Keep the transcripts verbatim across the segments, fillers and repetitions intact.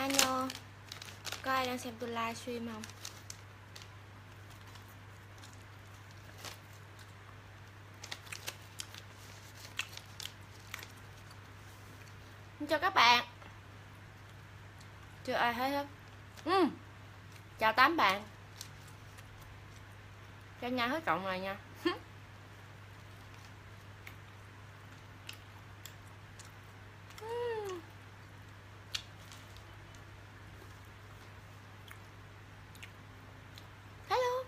Ano, có ai đang xem tôi livestream không? Xin chào các bạn. Chưa ai thấy hết. Ừ. Chào tám bạn. Cho nha hết cộng này nha. Hello.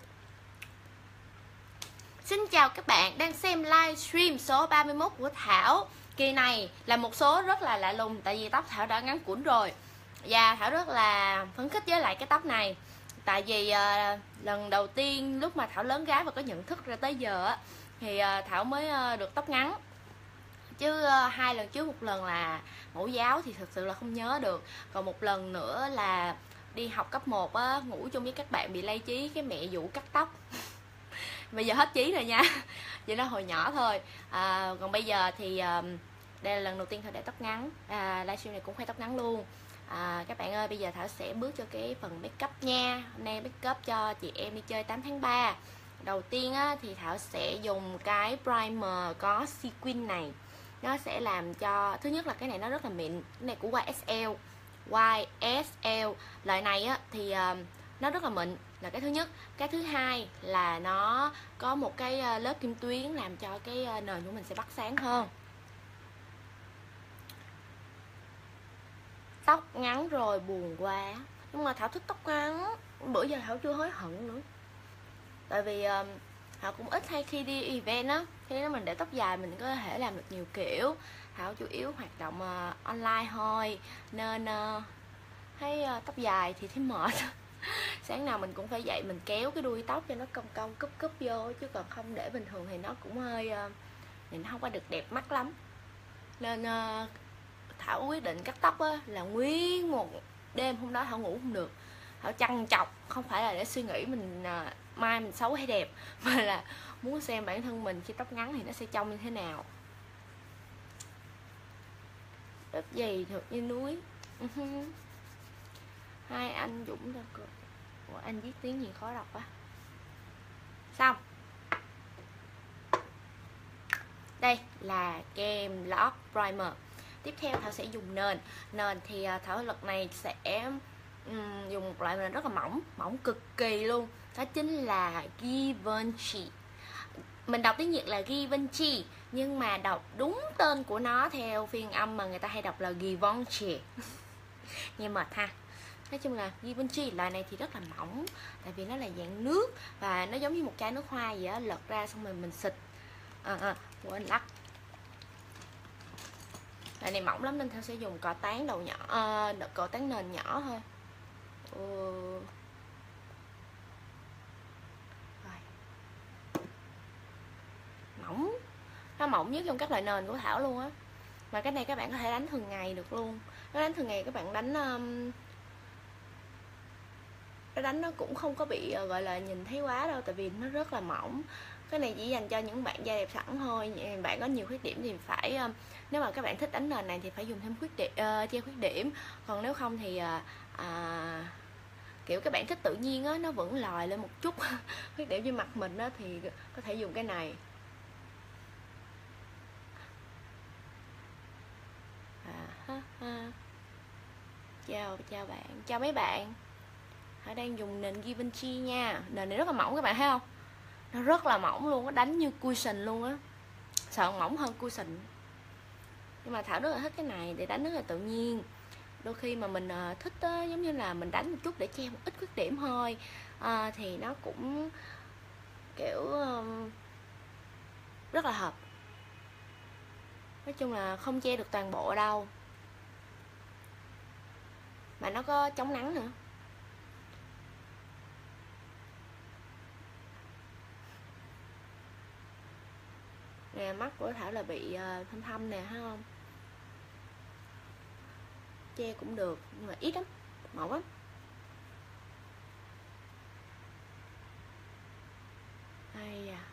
Xin chào các bạn đang xem livestream số ba mươi mốt của Thảo. Kỳ này là một số rất là lạ lùng, tại vì tóc Thảo đã ngắn củn rồi. Và Thảo rất là phấn khích với lại cái tóc này. Tại vì uh, lần đầu tiên lúc mà Thảo lớn gái và có nhận thức ra tới giờ á, thì uh, Thảo mới uh, được tóc ngắn. Chứ uh, hai lần trước, một lần là mẫu giáo thì thực sự là không nhớ được. Còn một lần nữa là đi học cấp một á, ngủ chung với các bạn bị lây trí, cái mẹ dụ cắt tóc. Bây giờ hết trí rồi nha. Vậy đó hồi nhỏ thôi. À, còn bây giờ thì uh, đây là lần đầu tiên Thảo để tóc ngắn. à, Livestream này cũng khoe tóc ngắn luôn. À, các bạn ơi, bây giờ Thảo sẽ bước cho cái phần make up nha. Hôm nay make up cho chị em đi chơi tám tháng ba. Đầu tiên á, thì Thảo sẽ dùng cái primer có sequin này. Nó sẽ làm cho, thứ nhất là cái này nó rất là mịn. Cái này của Y S L Y S L. Loại này á, thì uh, nó rất là mịn là cái thứ nhất. Cái thứ hai là nó có một cái lớp kim tuyến làm cho cái nền của mình sẽ bắt sáng hơn. Tóc ngắn rồi buồn quá, nhưng mà Thảo thích tóc ngắn. Bữa giờ Thảo chưa hối hận nữa. Tại vì uh, Thảo cũng ít hay khi đi event á, khi đó mình để tóc dài mình có thể làm được nhiều kiểu. Thảo chủ yếu hoạt động uh, online thôi, nên uh, thấy uh, tóc dài thì thấy mệt. Sáng nào mình cũng phải dậy mình kéo cái đuôi tóc cho nó cong cong cúp cúp vô, chứ còn không để bình thường thì nó cũng hơi uh, thì nó không có được đẹp mắt lắm. Nên uh, Thảo quyết định cắt tóc á, là nguyên một đêm hôm đó Thảo ngủ không được. Thảo trằn trọc, không phải là để suy nghĩ mình uh, mai mình xấu hay đẹp, mà là muốn xem bản thân mình khi tóc ngắn thì nó sẽ trông như thế nào. Đớp dày thật như núi. Hai anh Dũng ra cười. Ủa, anh viết tiếng gì khó đọc quá. Xong. Đây là kem lót primer. Tiếp theo Thảo sẽ dùng nền. Nền thì Thảo lần này sẽ um, dùng một loại nền rất là mỏng, mỏng cực kỳ luôn. Đó chính là Givenchy. Mình đọc tiếng Việt là Givenchy, nhưng mà đọc đúng tên của nó theo phiên âm mà người ta hay đọc là Givenchy. Nghe mệt ha. Nói chung là Givenchy loại này thì rất là mỏng, tại vì nó là dạng nước và nó giống như một chai nước hoa vậy á, lật ra xong rồi mình xịt. À, à, quên lắc. Loại này mỏng lắm nên Thảo sẽ dùng cọ tán đầu nhỏ, à, cọ tán nền nhỏ thôi. Ừ. Rồi. Mỏng, nó mỏng nhất trong các loại nền của Thảo luôn á. Mà cái này các bạn có thể đánh thường ngày được luôn. Nó đánh thường ngày các bạn đánh um, nó đánh nó cũng không có bị uh, gọi là nhìn thấy quá đâu, tại vì nó rất là mỏng. Cái này chỉ dành cho những bạn da đẹp sẵn thôi. Bạn có nhiều khuyết điểm thì phải uh, nếu mà các bạn thích đánh nền này thì phải dùng thêm khuyết điểm, uh, che khuyết điểm. Còn nếu không thì uh, uh, kiểu các bạn thích tự nhiên á, nó vẫn lòi lên một chút khuyết điểm trên mặt mình á, thì có thể dùng cái này. À, ha, ha. Chào chào bạn, chào mấy bạn. Họ đang dùng nền Givenchy nha. Nền này rất là mỏng các bạn thấy không? Nó rất là mỏng luôn, nó đánh như cushion luôn á. Sợ mỏng hơn cushion. Nhưng mà Thảo rất là thích cái này để đánh rất là tự nhiên. Đôi khi mà mình uh, thích uh, giống như là mình đánh một chút để che một ít khuyết điểm thôi, uh, thì nó cũng kiểu uh, rất là hợp. Nói chung là không che được toàn bộ đâu, mà nó có chống nắng nữa. Nè, mắt của Thảo là bị uh, thâm thâm nè, thấy không? Che cũng được, nhưng mà ít lắm, mỏng lắm. Ai à.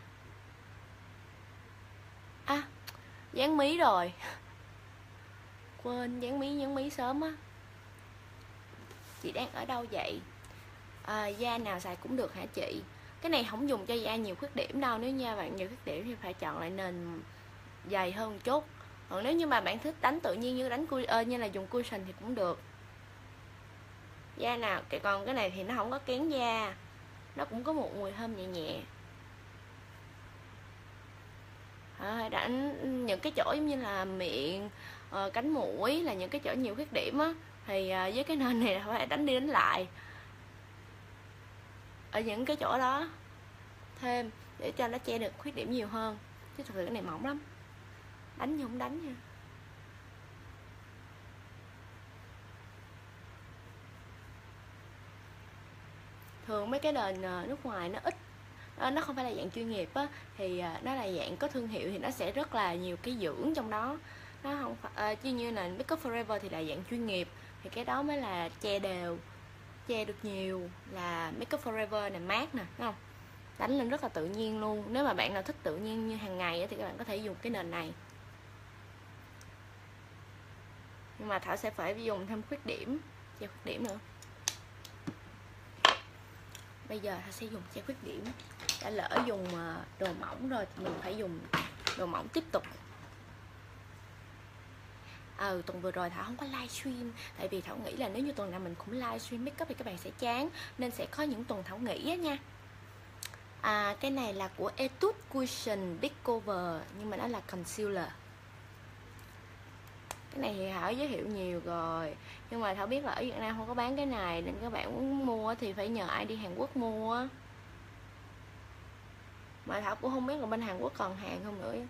À, dán mí rồi. Quên dán mí, dán mí sớm á. chị đang ở đâu vậy? À, da nào xài cũng được hả chị? Cái này không dùng cho da nhiều khuyết điểm đâu. Nếu như bạn nhiều khuyết điểm thì phải chọn lại nền dày hơn một chút. Còn nếu như mà bạn thích đánh tự nhiên như đánh uh, như là dùng cushion thì cũng được. Da nào, còn cái này thì nó không có kén da, nó cũng có một mùi thơm nhẹ nhẹ. À, đánh những cái chỗ giống như là miệng, uh, cánh mũi là những cái chỗ nhiều khuyết điểm á, thì uh, với cái nền này là phải đánh đi đánh lại ở những cái chỗ đó thêm để cho nó che được khuyết điểm nhiều hơn. Chứ thực sự cái này mỏng lắm, đánh như không đánh nha. Thường mấy cái nền nước ngoài nó ít, nó không phải là dạng chuyên nghiệp á, thì nó là dạng có thương hiệu thì nó sẽ rất là nhiều cái dưỡng trong đó. Nó không phải, chứ như là Make Up Forever thì là dạng chuyên nghiệp, thì cái đó mới là che đều, che được nhiều, là Make Up Forever này, mát nè, đúng không? Đánh lên rất là tự nhiên luôn. Nếu mà bạn nào thích tự nhiên như hàng ngày thì các bạn có thể dùng cái nền này. Nhưng mà Thảo sẽ phải dùng thêm khuyết điểm, che khuyết điểm nữa. Bây giờ Thảo sẽ dùng che khuyết điểm. Đã lỡ dùng đồ mỏng rồi thì mình phải dùng đồ mỏng tiếp tục. Ừ, tuần vừa rồi Thảo không có livestream, tại vì Thảo nghĩ là nếu như tuần nào mình cũng livestream make up thì các bạn sẽ chán, nên sẽ có những tuần Thảo nghỉ á nha. À, cái này là của Etude Cushion Big Cover, nhưng mà nó là concealer. Cái này thì Thảo giới thiệu nhiều rồi, nhưng mà Thảo biết là ở Việt Nam không có bán cái này, nên các bạn muốn mua thì phải nhờ ai đi Hàn Quốc mua. Mà Thảo cũng không biết là bên Hàn Quốc còn hàng không nữa.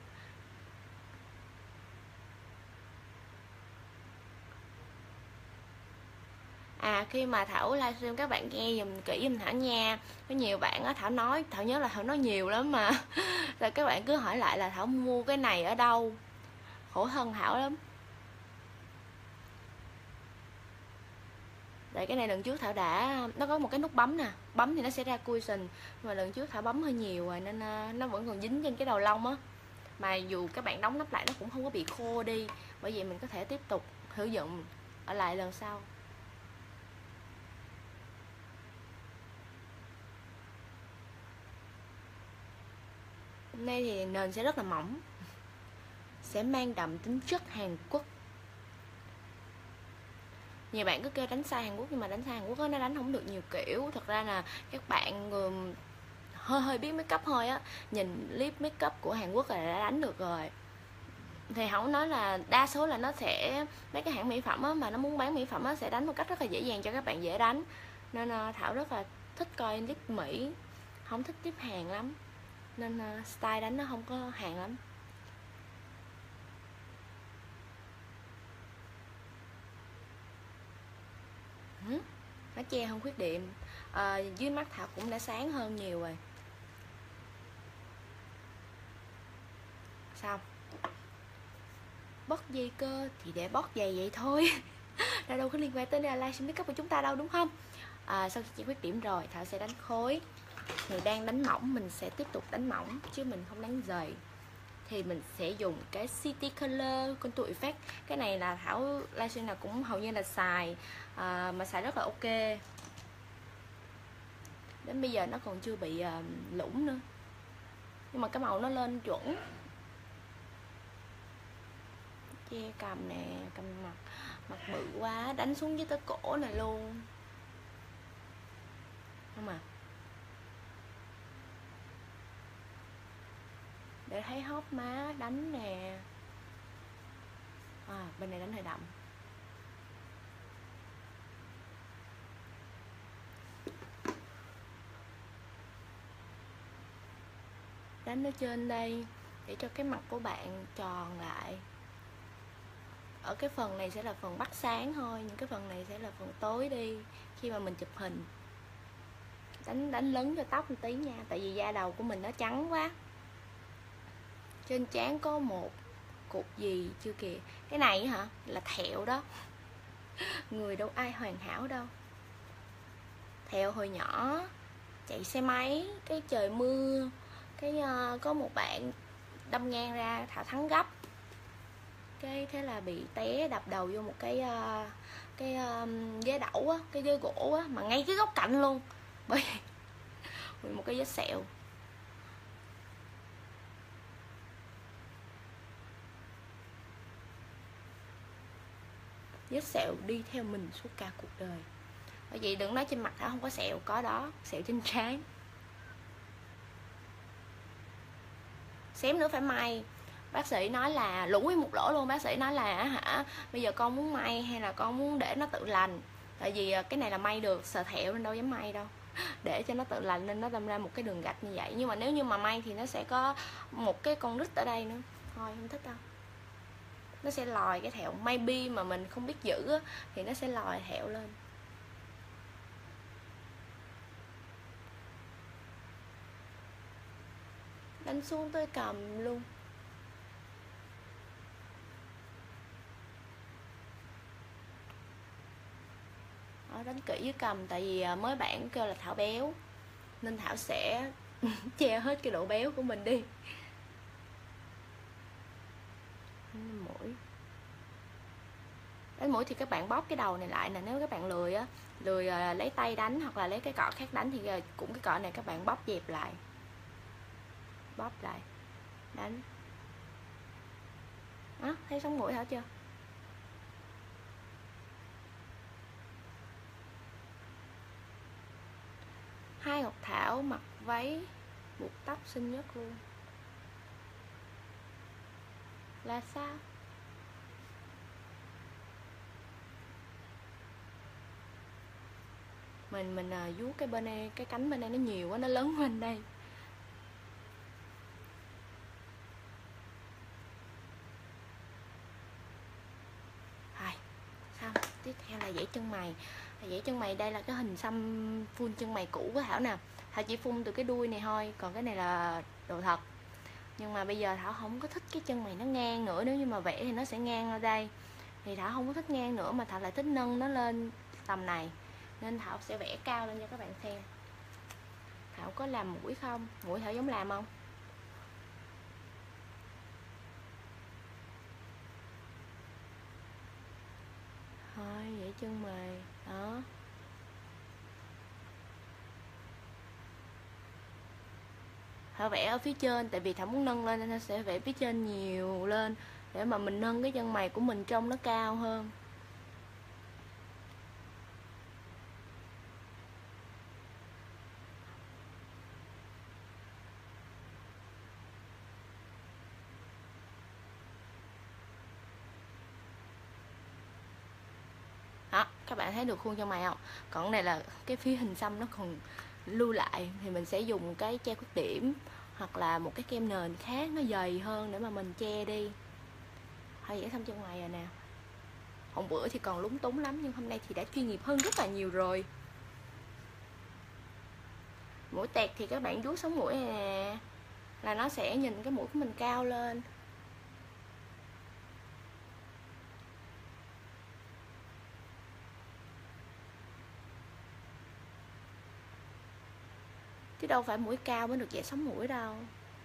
À, khi mà Thảo livestream các bạn nghe dùm kỹ dùm Thảo nha. Có nhiều bạn á, Thảo nói, Thảo nhớ là Thảo nói nhiều lắm mà rồi các bạn cứ hỏi lại là Thảo mua cái này ở đâu. Khổ thân Thảo lắm. Tại cái này lần trước Thảo đã, nó có một cái nút bấm nè, bấm thì nó sẽ ra cushion, mà lần trước Thảo bấm hơi nhiều rồi nên nó vẫn còn dính trên cái đầu lông á. Mà dù các bạn đóng nắp lại nó cũng không có bị khô đi, bởi vậy mình có thể tiếp tục sử dụng ở lại lần sau. Hôm nay thì nền sẽ rất là mỏng, sẽ mang đậm tính chất Hàn Quốc. Nhiều bạn cứ kêu đánh sai Hàn Quốc, nhưng mà đánh sai Hàn Quốc đó, nó đánh không được nhiều kiểu. Thật ra là các bạn người hơi hơi biết make up thôi á, nhìn clip make up của Hàn Quốc là đã đánh được rồi. Thì không nói là đa số là nó sẽ, mấy cái hãng mỹ phẩm á, mà nó muốn bán mỹ phẩm á, sẽ đánh một cách rất là dễ dàng cho các bạn dễ đánh. Nên Thảo rất là thích coi clip Mỹ, không thích clip Hàn lắm, nên style đánh nó không có Hàn lắm. Nó che không khuyết điểm. À, dưới mắt Thảo cũng đã sáng hơn nhiều rồi. Xong. Bót dây cơ thì để bót giày vậy thôi. Nó đâu có liên quan tới livestream make up của chúng ta đâu, đúng không? À, sau khi che khuyết điểm rồi, Thảo sẽ đánh khối. Người đang đánh mỏng mình sẽ tiếp tục đánh mỏng, chứ mình không đánh dày. Thì mình sẽ dùng cái City Color Contour Effect. Cái này là Thảo livestream nào cũng hầu như là xài, à, mà xài rất là ok. Đến bây giờ nó còn chưa bị uh, lũng nữa, nhưng mà cái màu nó lên chuẩn. Che cầm nè, cầm mặt, mặt bự quá, đánh xuống dưới tới cổ này luôn. Không à, để thấy hóp má đánh nè. À, bên này đánh hơi đậm. Đánh ở trên đây để cho cái mặt của bạn tròn lại. Ở cái phần này sẽ là phần bắt sáng thôi, những cái phần này sẽ là phần tối đi khi mà mình chụp hình. Đánh đánh lấn cho tóc một tí nha, tại vì da đầu của mình nó trắng quá. Trên trán có một cục gì chưa kìa. Cái này hả, là thẹo đó. Người đâu ai hoàn hảo đâu. Thẹo hồi nhỏ chạy xe máy, cái trời mưa, cái uh, có một bạn đâm ngang ra, Thảo thắng gấp, cái thế là bị té đập đầu vô một cái uh, cái um, ghế đẩu á, cái ghế gỗ á, mà ngay cái góc cạnh luôn, bởi một cái vết sẹo. Vết sẹo đi theo mình suốt cả cuộc đời. Bởi vậy đừng nói trên mặt Thảo không có sẹo, có đó, sẹo trên trán. Xém nữa phải may. Bác sĩ nói là lủng nguyên một lỗ luôn. Bác sĩ nói là hả, bây giờ con muốn may hay là con muốn để nó tự lành. Tại vì cái này là may được, sờ thẹo nên đâu dám may đâu. Để cho nó tự lành nên nó đâm ra một cái đường gạch như vậy. Nhưng mà nếu như mà may thì nó sẽ có một cái con rít ở đây nữa. Thôi không thích đâu. Nó sẽ lòi cái thẹo. Maybe mà mình không biết giữ á, thì nó sẽ lòi thẹo lên. Đánh xuống tới cầm luôn. Đó, đánh kỹ với cầm. Tại vì mới bản kêu là Thảo béo nên Thảo sẽ che hết cái độ béo của mình đi. Mũi. Đánh mũi thì các bạn bóp cái đầu này lại nè. Nếu các bạn lười á, lười uh, lấy tay đánh hoặc là lấy cái cọ khác đánh thì uh, cũng cái cọ này các bạn bóp dẹp lại. Bóp lại. Đánh. Đó, thấy sống mũi hả chưa? Hai Ngọc Thảo mặc váy buộc tóc xinh nhất luôn. Là sao? Mình mình uh, vuốt cái bên này, cái cánh bên đây nó nhiều quá, nó lớn bên đây. Rồi, xong. Tiếp theo là dãy chân mày. Dãy chân mày đây là cái hình xăm phun chân mày cũ của Thảo nè. Thảo chỉ phun từ cái đuôi này thôi, còn cái này là đồ thật. Nhưng mà bây giờ Thảo không có thích cái chân mày nó ngang nữa. Nếu như mà vẽ thì nó sẽ ngang ở đây, thì Thảo không có thích ngang nữa, mà Thảo lại thích nâng nó lên tầm này, nên Thảo sẽ vẽ cao lên cho các bạn xem. Thảo có làm mũi không? Mũi Thảo giống làm không? Thôi vậy chân mày đó. Thảo vẽ ở phía trên, tại vì Thảo muốn nâng lên nên Thảo sẽ vẽ phía trên nhiều lên để mà mình nâng cái chân mày của mình trông nó cao hơn. Đó, các bạn thấy được khuôn chân mày không? Còn cái này là cái phía hình xăm nó còn lưu lại, thì mình sẽ dùng cái che khuyết điểm hoặc là một cái kem nền khác nó dày hơn để mà mình che đi. Thôi vẽ xong chân mày rồi nè. Hôm bữa thì còn lúng túng lắm, nhưng hôm nay thì đã chuyên nghiệp hơn rất là nhiều rồi. Mũi tẹt thì các bạn vuốt sống mũi này nè, là nó sẽ nhìn cái mũi của mình cao lên. Chứ đâu phải mũi cao mới được vẽ sống mũi đâu.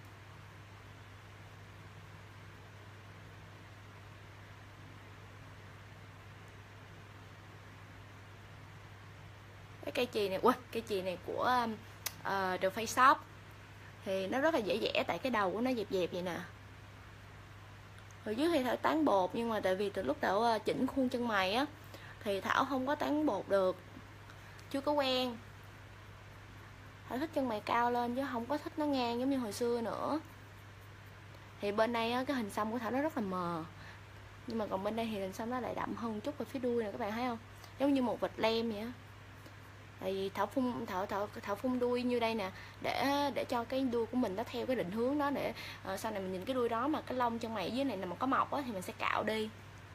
Cái cây chì này, ui, cây chì này của uh, The Face Shop thì nó rất là dễ vẽ, tại cái đầu của nó dẹp dẹp vậy nè. Hồi trước thì Thảo tán bột, nhưng mà tại vì từ lúc Thảo chỉnh khuôn chân mày á thì Thảo không có tán bột được, chưa có quen. Thảo thích chân mày cao lên chứ không có thích nó ngang giống như hồi xưa nữa. Thì bên đây á, cái hình xăm của Thảo nó rất là mờ, nhưng mà còn bên đây thì hình xăm nó lại đậm hơn chút ở phía đuôi này, các bạn thấy không? Giống như một vệt lem vậy á. Tại vì Thảo phun Thảo Thảo Thảo phun đuôi như đây nè, để để cho cái đuôi của mình nó theo cái định hướng đó, để uh, sau này mình nhìn cái đuôi đó mà cái lông chân mày dưới này mà có mọc á thì mình sẽ cạo đi.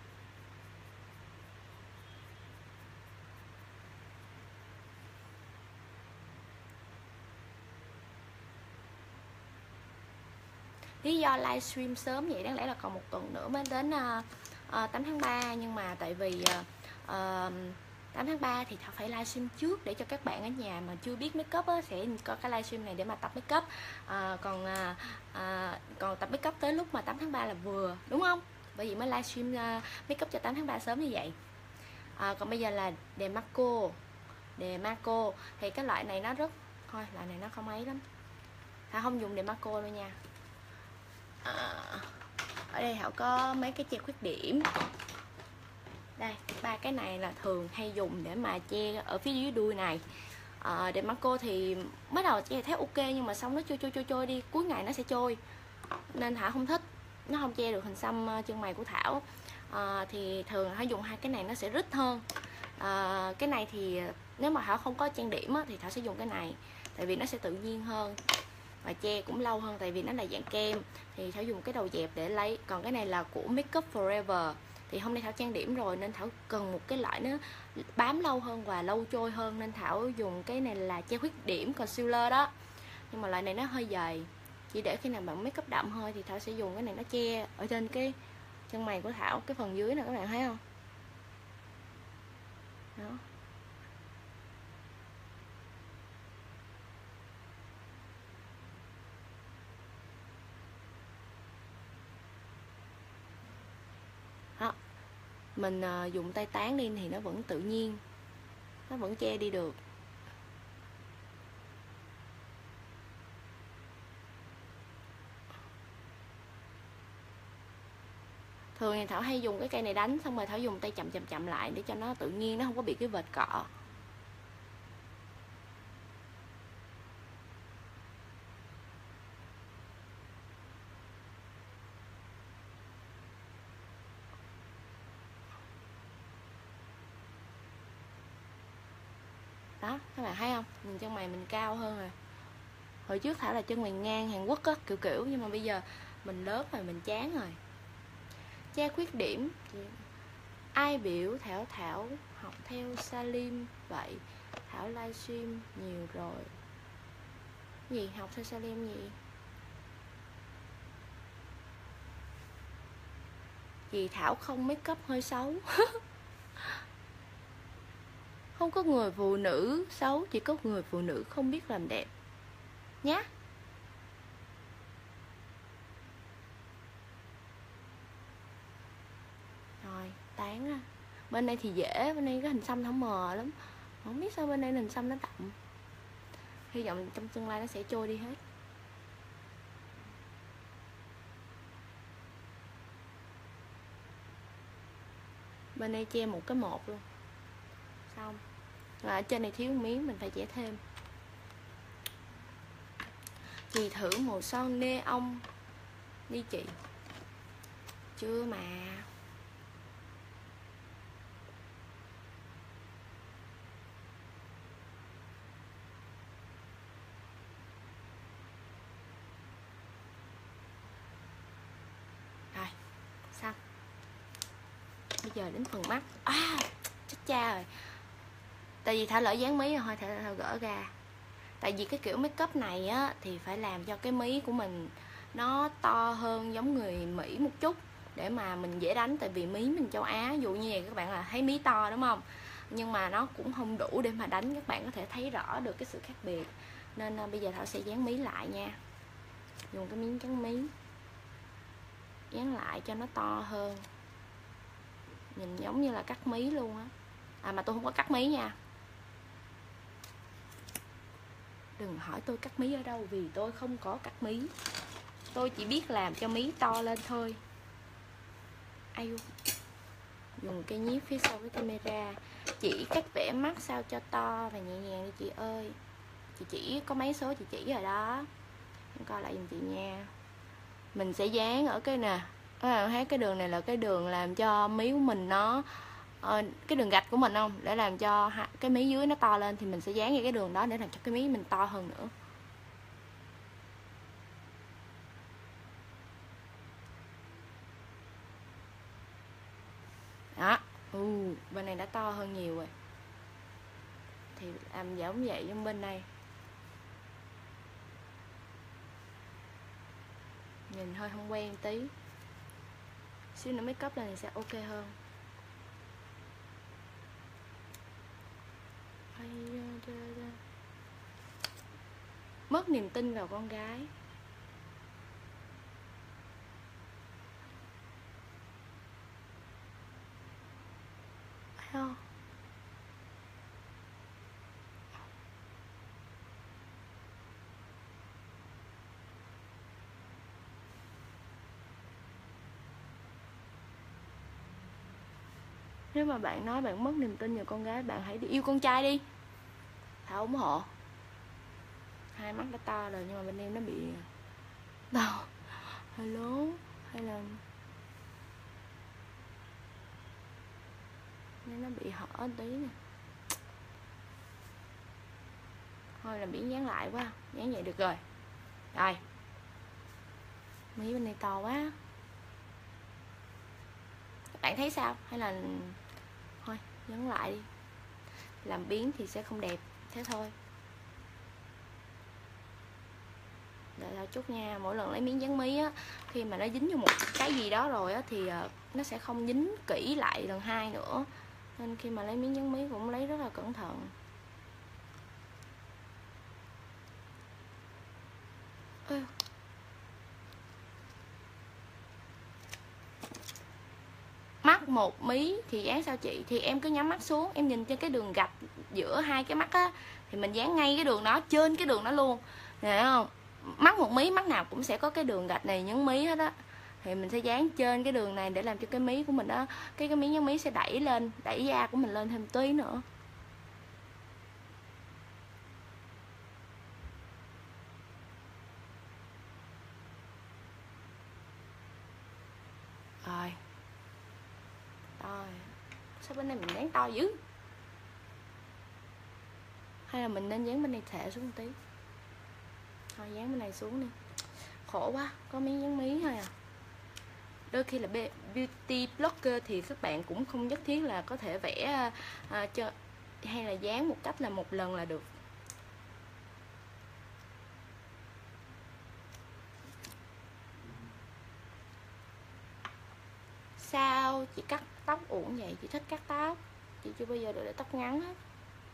Lý do livestream sớm vậy đáng lẽ là còn một tuần nữa mới đến uh, uh, tám tháng ba, nhưng mà tại vì uh, uh, tám tháng ba thì Thảo phải livestream trước để cho các bạn ở nhà mà chưa biết make up á, sẽ có cái livestream này để mà tập make up. À, còn à, à, còn tập make up tới lúc mà tám tháng ba là vừa, đúng không? Bởi vì mới livestream uh, make up cho tám tháng ba sớm như vậy. À, còn bây giờ là Demarco. Demarco thì cái loại này nó rất, thôi loại này nó không ấy lắm, Thảo không dùng Demarco luôn nha. À, ở đây Thảo có mấy cái che khuyết điểm. Đây, ba cái này là thường hay dùng để mà che ở phía dưới đuôi này. À, Demarco thì mới đầu che thấy ok, nhưng mà xong nó trôi trôi trôi trôi đi, cuối ngày nó sẽ trôi, nên Thảo không thích, nó không che được hình xăm chân mày của Thảo. À, thì thường Thảo dùng hai cái này nó sẽ rít hơn. À, cái này thì nếu mà Thảo không có trang điểm á, thì Thảo sẽ dùng cái này, tại vì nó sẽ tự nhiên hơn và che cũng lâu hơn, tại vì nó là dạng kem thì Thảo dùng cái đầu dẹp để lấy. Còn cái này là của Makeup Forever, thì hôm nay Thảo trang điểm rồi nên Thảo cần một cái loại nó bám lâu hơn và lâu trôi hơn, nên Thảo dùng cái này là che khuyết điểm concealer đó. Nhưng mà loại này nó hơi dày, chỉ để khi nào bạn make up đậm thôi thì Thảo sẽ dùng cái này, nó che ở trên cái chân mày của Thảo, cái phần dưới này các bạn thấy không? Đó. Đó. Mình uh, dùng tay tán đi thì nó vẫn tự nhiên, nó vẫn che đi được. Thường thì Thảo hay dùng cái cây này đánh, xong rồi Thảo dùng tay chậm chậm chậm lại để cho nó tự nhiên, nó không có bị cái vệt cọ. Đó, các bạn thấy không? Nhìn chân mày mình cao hơn rồi. Hồi trước Thảo là chân mày ngang Hàn Quốc á, kiểu kiểu, nhưng mà bây giờ mình lớn rồi, mình chán rồi. Che khuyết điểm, ai biểu Thảo Thảo học theo Salim vậy? Thảo livestream nhiều rồi. Gì? Học theo Salim gì? Vì Thảo không make up hơi xấu. Không có người phụ nữ xấu, chỉ có người phụ nữ không biết làm đẹp nhá. Rồi, tán á. Bên đây thì dễ, bên đây cái hình xăm nó mờ lắm. Không biết sao bên đây hình xăm nó đậm. Hy vọng trong tương lai nó sẽ trôi đi hết. Bên đây che một cái một luôn. Xong. Và ở trên này thiếu một miếng, mình phải vẽ thêm. Chị thử màu son neon đi chị. Chưa mà. Rồi, xong. Bây giờ đến phần mắt. À, chết cha rồi. Tại vì Thảo lỡ dán mí rồi, thôi Thảo, Thảo gỡ ra. Tại vì cái kiểu make up này á thì phải làm cho cái mí của mình nó to hơn giống người Mỹ một chút để mà mình dễ đánh. Tại vì mí mình châu Á, dụ như vậy các bạn là thấy mí to đúng không, nhưng mà nó cũng không đủ để mà đánh, các bạn có thể thấy rõ được cái sự khác biệt. Nên uh, bây giờ Thảo sẽ dán mí lại nha. Dùng cái miếng trắng mí dán lại cho nó to hơn, nhìn giống như là cắt mí luôn á. À mà tôi không có cắt mí nha, đừng hỏi tôi cắt mí ở đâu, vì tôi không có cắt mí. Tôi chỉ biết làm cho mí to lên thôi. Ai dùng cây nhíp phía sau với camera. Chỉ cách vẽ mắt sao cho to và nhẹ nhàng đi chị ơi. Chị chỉ có mấy số chị chỉ rồi đó, em coi lại giùm chị nha. Mình sẽ dán ở cái nè, các bạn thấy cái đường này là cái đường làm cho mí của mình nó ờ, cái đường gạch của mình không, để làm cho cái mí dưới nó to lên thì mình sẽ dán vào cái đường đó để làm cho cái mí mình to hơn nữa. Đó, ừ, bên này đã to hơn nhiều rồi thì làm giống vậy trong bên này, nhìn hơi không quen tí, xíu nữa make up lên thì sẽ ok hơn. Mất niềm tin vào con gái. Thấy không? Nếu mà bạn nói bạn mất niềm tin vào con gái, bạn hãy đi yêu con trai đi. Thảo ủng hộ. Hai mắt đã to rồi nhưng mà bên em nó bị đau. Hello, hay là nên nó bị hở tí nè. Thôi là biến dán lại quá, dán vậy được rồi. Rồi, mí bên này to quá. Các bạn thấy sao? Hay là thôi dán lại đi. Làm biến thì sẽ không đẹp, thế thôi. Đợi thôi chút nha. Mỗi lần lấy miếng dán mí á, khi mà nó dính vô một cái gì đó rồi á thì nó sẽ không dính kỹ lại lần hai nữa. Nên khi mà lấy miếng dán mí cũng lấy rất là cẩn thận. Ừ. Mắt một mí thì dán sao chị? Thì em cứ nhắm mắt xuống, em nhìn trên cái đường gạch giữa hai cái mắt á, thì mình dán ngay cái đường đó, trên cái đường đó luôn, hiểu không? Mắt một mí, mắt nào cũng sẽ có cái đường gạch này nhấn mí hết á, thì mình sẽ dán trên cái đường này để làm cho cái mí của mình đó, cái cái miếng nhấn mí sẽ đẩy lên, đẩy da của mình lên thêm tí nữa. Rồi rồi, sao bên này mình dán to dữ? Hay là mình nên dán bên này thệ xuống một tí? Thôi dán bên này xuống đi. Khổ quá, có miếng dán mí thôi à. Đôi khi là beauty blogger thì các bạn cũng không nhất thiết là có thể vẽ à, cho, hay là dán một cách là một lần là được. Sao chị cắt tóc uổng vậy? Chị thích cắt tóc, chị chưa bao giờ được để tóc ngắn hết.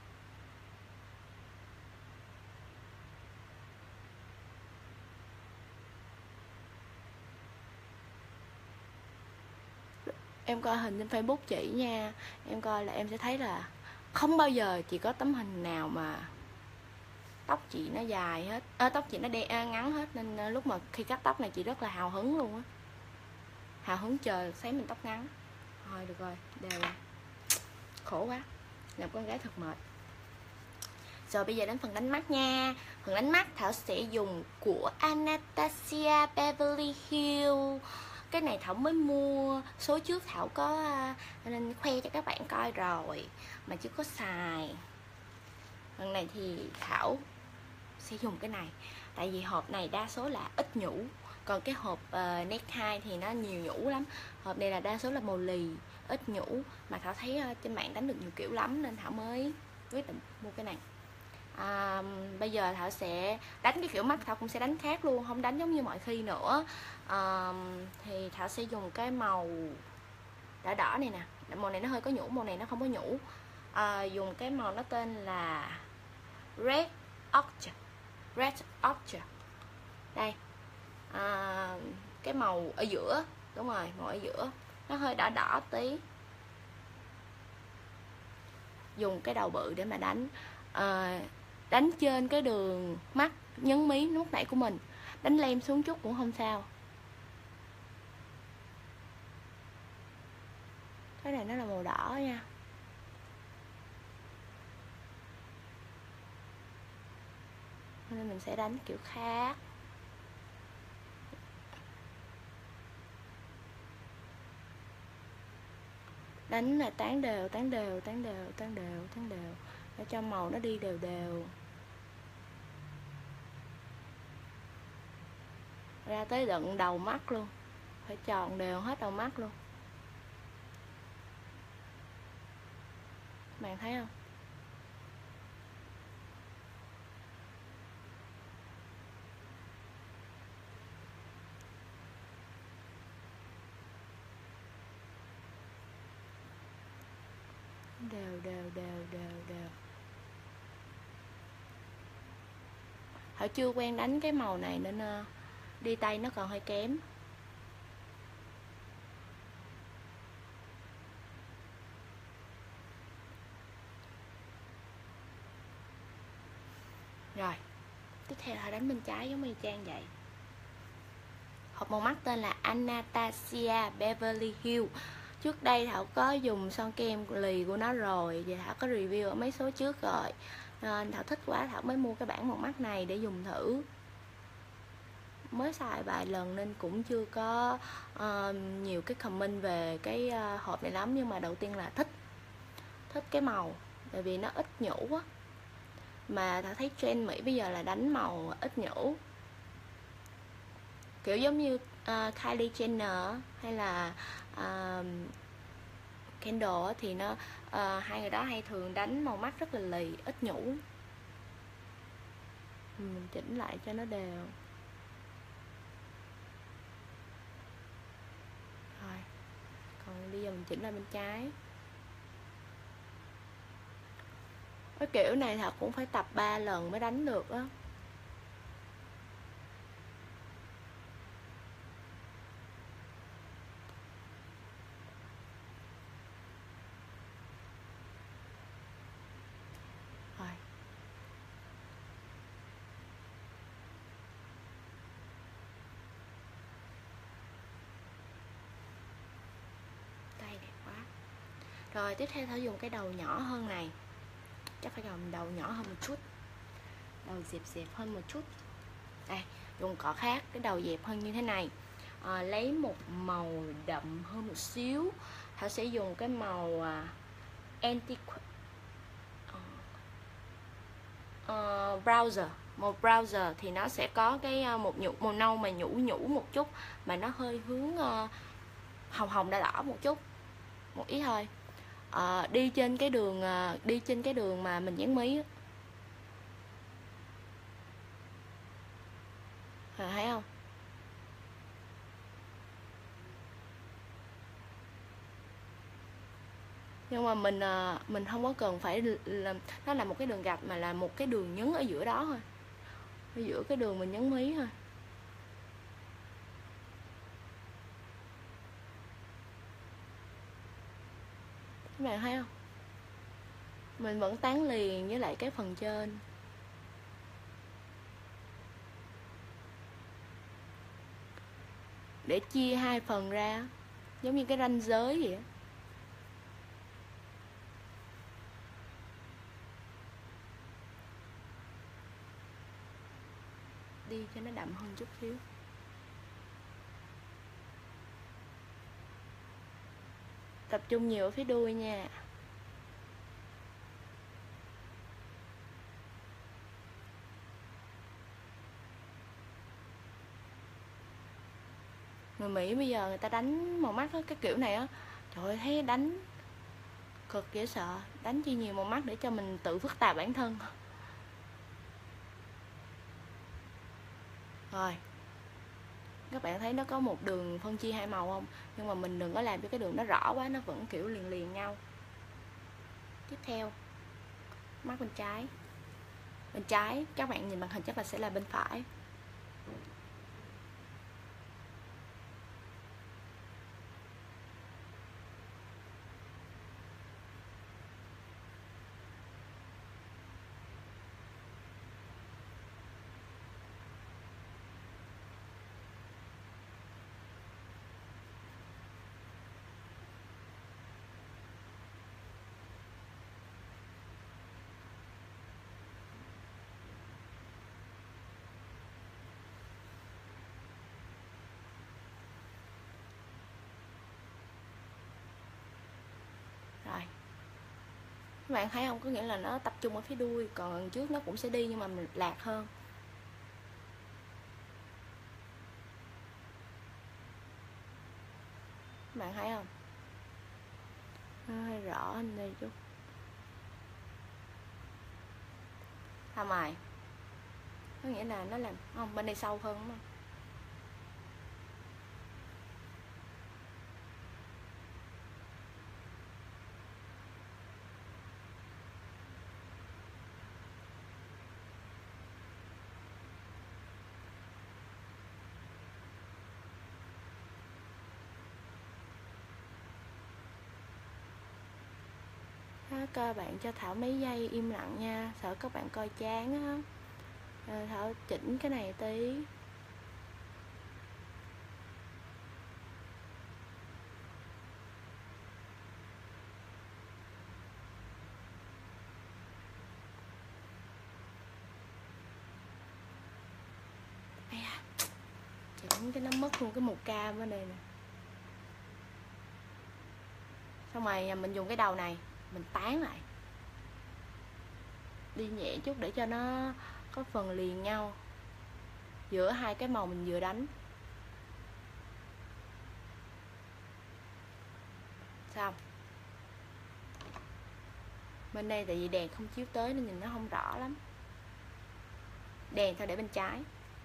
Em coi hình trên Facebook chị nha, em coi là em sẽ thấy là không bao giờ chị có tấm hình nào mà tóc chị nó dài hết, à, tóc chị nó đen à, ngắn hết. Nên lúc mà khi cắt tóc này chị rất là hào hứng luôn á, hào hứng chờ thấy mình tóc ngắn. Thôi được rồi, đều khổ quá, làm con gái thật mệt. Rồi bây giờ đến phần đánh mắt nha. Phần đánh mắt Thảo sẽ dùng của Anastasia Beverly Hills. Cái này Thảo mới mua, số trước Thảo có nên khoe cho các bạn coi rồi mà chưa có xài. Lần này thì Thảo sẽ dùng cái này, tại vì hộp này đa số là ít nhũ, còn cái hộp uh, necktie thì nó nhiều nhũ lắm. Hộp này là đa số là màu lì, ít nhũ, mà Thảo thấy uh, trên mạng đánh được nhiều kiểu lắm nên Thảo mới quyết định mua cái này. À, bây giờ Thảo sẽ đánh cái kiểu mắt Thảo cũng sẽ đánh khác luôn, không đánh giống như mọi khi nữa. À, thì Thảo sẽ dùng cái màu đỏ đỏ này nè, màu này nó hơi có nhũ, màu này nó không có nhũ. À, dùng cái màu nó tên là Red Ochre, Red Ochre đây. À, cái màu ở giữa, đúng rồi, màu ở giữa nó hơi đỏ đỏ tí. Dùng cái đầu bự để mà đánh. À, đánh trên cái đường mắt nhấn mí lúc nãy của mình, đánh lem xuống chút cũng không sao. Cái này nó là màu đỏ nha. Nên mình sẽ đánh kiểu khác. Đánh là tán đều, tán đều, tán đều, tán đều, tán đều để cho màu nó đi đều đều ra tới tận đầu mắt luôn, phải tròn đều hết đầu mắt luôn. Bạn thấy không? Đều đều đều đều đều. Họ chưa quen đánh cái màu này nên uh, đi tay nó còn hơi kém. Rồi, tiếp theo là đánh bên trái giống y chang vậy. Hộp màu mắt tên là Anastasia Beverly Hills. Trước đây Thảo có dùng son kem lì của nó rồi, và Thảo có review ở mấy số trước rồi, nên Thảo thích quá Thảo mới mua cái bản một mắt này để dùng thử. Mới xài vài lần nên cũng chưa có uh, nhiều cái comment về cái uh, hộp này lắm. Nhưng mà đầu tiên là thích thích cái màu, tại vì nó ít nhũ á. Mà Thảo thấy trend Mỹ bây giờ là đánh màu ít nhũ, kiểu giống như uh, Kylie Jenner hay là uh, Kendall thì nó uh, hai người đó hay thường đánh màu mắt rất là lì, ít nhũ. Mình chỉnh lại cho nó đều. Rồi, còn bây giờ mình chỉnh lại bên trái. Cái kiểu này thật cũng phải tập ba lần mới đánh được á. Rồi. Đây đẹp quá. Rồi tiếp theo Thảo dùng cái đầu nhỏ hơn này. Chắc phải dùng đầu nhỏ hơn một chút, đầu dẹp dẹp hơn một chút. Đây, dùng cọ khác, cái đầu dẹp hơn như thế này. à, Lấy một màu đậm hơn một xíu. Thảo sẽ dùng cái màu à, antique uh, browser. Màu browser thì nó sẽ có cái uh, một nhũ, màu nâu mà nhũ nhũ một chút, mà nó hơi hướng uh, hồng hồng đỏ đỏ một chút, một ít thôi. À, đi trên cái đường uh, đi trên cái đường mà mình dán mí á. À, thấy không? Nhưng mà mình uh, mình không có cần phải làm nó là một cái đường gạch, mà là một cái đường nhấn ở giữa đó thôi, ở giữa cái đường mình nhấn mí thôi. Các bạn thấy không? Mình vẫn tán liền với lại cái phần trên. Để chia hai phần ra, giống như cái ranh giới vậy á. Đi cho nó đậm hơn chút xíu. Tập trung nhiều ở phía đuôi nha. Người Mỹ bây giờ người ta đánh màu mắt đó, cái kiểu này á, trời ơi thấy đánh cực dễ sợ. Đánh chi nhiều màu mắt để cho mình tự phức tạp bản thân. Rồi, các bạn thấy nó có một đường phân chia hai màu không? Nhưng mà mình đừng có làm cho cái đường nó rõ quá, nó vẫn kiểu liền liền nhau. Tiếp theo, mắt bên trái. Bên trái, các bạn nhìn màn hình chắc là sẽ là bên phải. Rồi, các bạn thấy không? Có nghĩa là nó tập trung ở phía đuôi, còn lần trước nó cũng sẽ đi nhưng mà mình lạc hơn. Các bạn thấy không? Nó hơi rõ hơn đây chút. Sao mày? Có nghĩa là nó làm không, bên đây sâu hơn đúng không? Các bạn cho Thảo mấy giây im lặng nha, sợ các bạn coi chán á. Thảo chỉnh cái này tí. đánh cái nó mất luôn cái màu cam ở đây nè. Xong rồi mình dùng cái đầu này mình tán lại, đi nhẹ chút để cho nó có phần liền nhau giữa hai cái màu mình vừa đánh. Xong. Bên đây tại vì đèn không chiếu tới nên nhìn nó không rõ lắm. Đèn thôi để bên trái.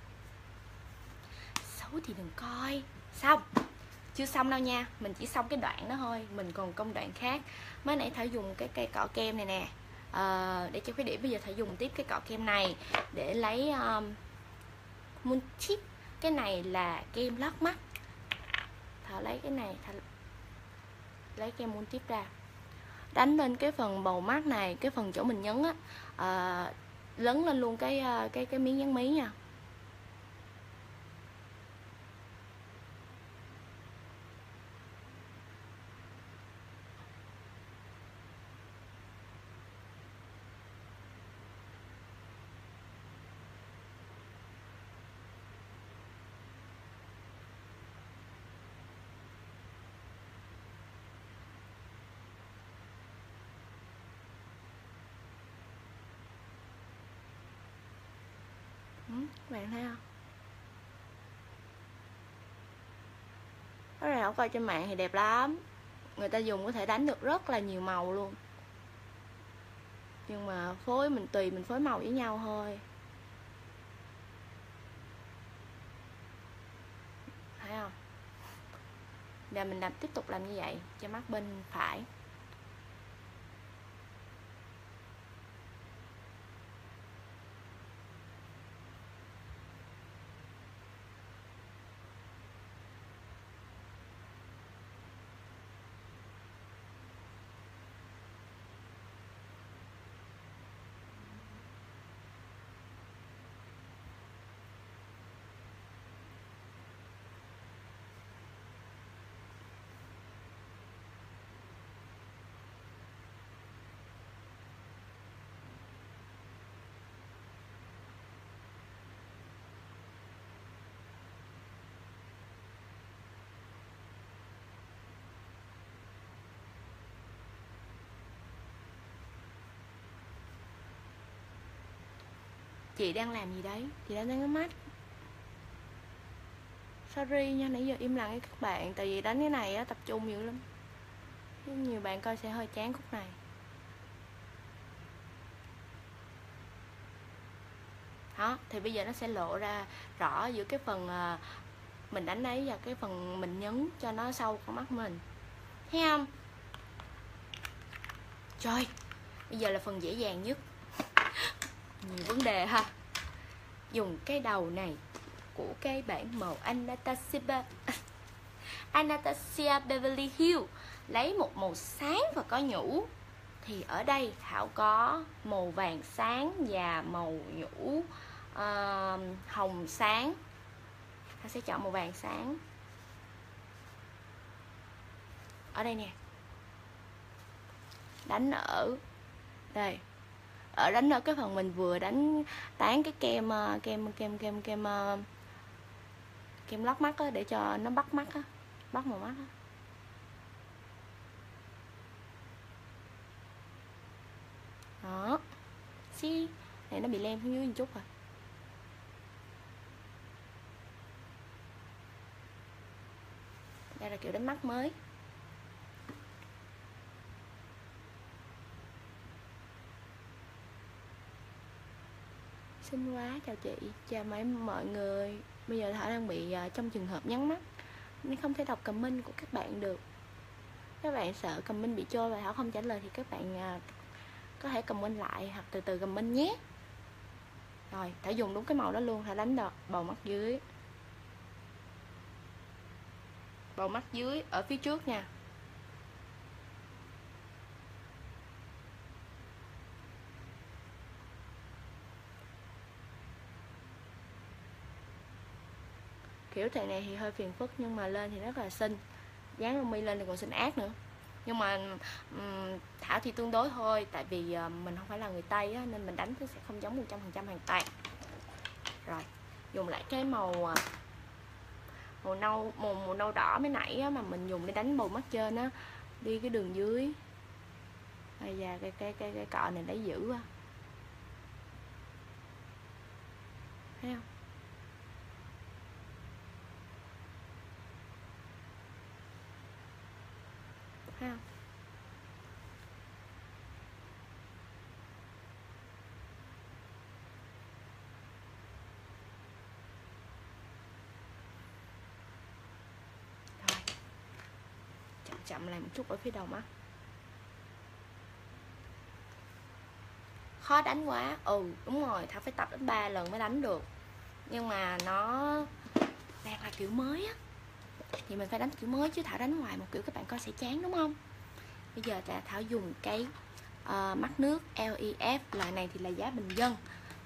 Xấu thì đừng coi. Xong. Chưa xong đâu nha, mình chỉ xong cái đoạn đó thôi, mình còn công đoạn khác. Mới nãy Thảo dùng cái cây cọ kem này nè, à, để cho cái điểm. Bây giờ Thảo dùng tiếp cái cọ kem này để lấy um, moon tip. Cái này là kem lót mắt. Thảo lấy cái này, Thảo lấy kem moon tip ra, đánh lên cái phần bầu mắt này, cái phần chỗ mình nhấn á, à, lấn lên luôn cái cái cái miếng dán mí nha. Các bạn thấy không? Cái này không coi trên mạng thì đẹp lắm, người ta dùng có thể đánh được rất là nhiều màu luôn, nhưng mà phối mình tùy mình phối màu với nhau thôi. Thấy không? Giờ mình làm tiếp tục làm như vậy cho mắt bên phải. Chị đang làm gì đấy? Chị đang đánh cái mắt. Sorry nha, nãy giờ im lặng với các bạn. Tại vì đánh cái này á, tập trung nhiều lắm. Nhiều bạn coi sẽ hơi chán khúc này. Đó, thì bây giờ nó sẽ lộ ra rõ giữa cái phần mình đánh ấy và cái phần mình nhấn cho nó sâu con mắt mình. Thấy không? Trời, bây giờ là phần dễ dàng nhất. Nhiều vấn đề ha. Dùng cái đầu này của cái bảng màu Anastasia Anastasia Beverly Hills, lấy một màu sáng và có nhũ. Thì ở đây Thảo có màu vàng sáng và màu nhũ uh, hồng sáng. Thảo sẽ chọn màu vàng sáng ở đây nè. Đánh ở đây, ở đánh ở cái phần mình vừa đánh tán cái kem kem kem kem kem kem lót mắt á, để cho nó bắt mắt á, bắt màu mắt á. Đó, xí này nó bị lem xuống dưới một chút rồi. Đây là kiểu đánh mắt mới. Xinh quá, chào chị, chào mấy mọi người. Bây giờ Thảo đang bị uh, trong trường hợp nhắn mắt nên không thể đọc comment của các bạn được. Các bạn sợ comment bị trôi và Thảo không trả lời thì các bạn uh, có thể comment lại hoặc từ từ comment nhé. Rồi, Thảo dùng đúng cái màu đó luôn. Thảo đánh đọt bầu mắt dưới, bầu mắt dưới ở phía trước nha. Kiểu thằng này thì hơi phiền phức nhưng mà lên thì rất là xinh. Dán lông mi lên thì còn xinh ác nữa. Nhưng mà um, Thảo thì tương đối thôi. Tại vì uh, mình không phải là người Tây á, nên mình đánh thì sẽ không giống một trăm phần trăm hoàn toàn. Rồi, dùng lại cái màu uh, màu nâu màu, màu nâu đỏ mới nãy á, mà mình dùng để đánh bầu mắt trên á, đi cái đường dưới. Bây giờ cái cái cái cái cọ này lấy dữ quá, thấy không? Thấy không? Rồi, chậm chậm lại một chút ở phía đầu mắt. Khó đánh quá. Ừ đúng rồi, Thảo phải tập đến ba lần mới đánh được. Nhưng mà nó đang là kiểu mới á, thì mình phải đánh kiểu mới, chứ Thảo đánh ngoài một kiểu các bạn coi sẽ chán đúng không? Bây giờ là Thảo dùng cái uh, mắt nước lờ e ép. Loại này thì là giá bình dân.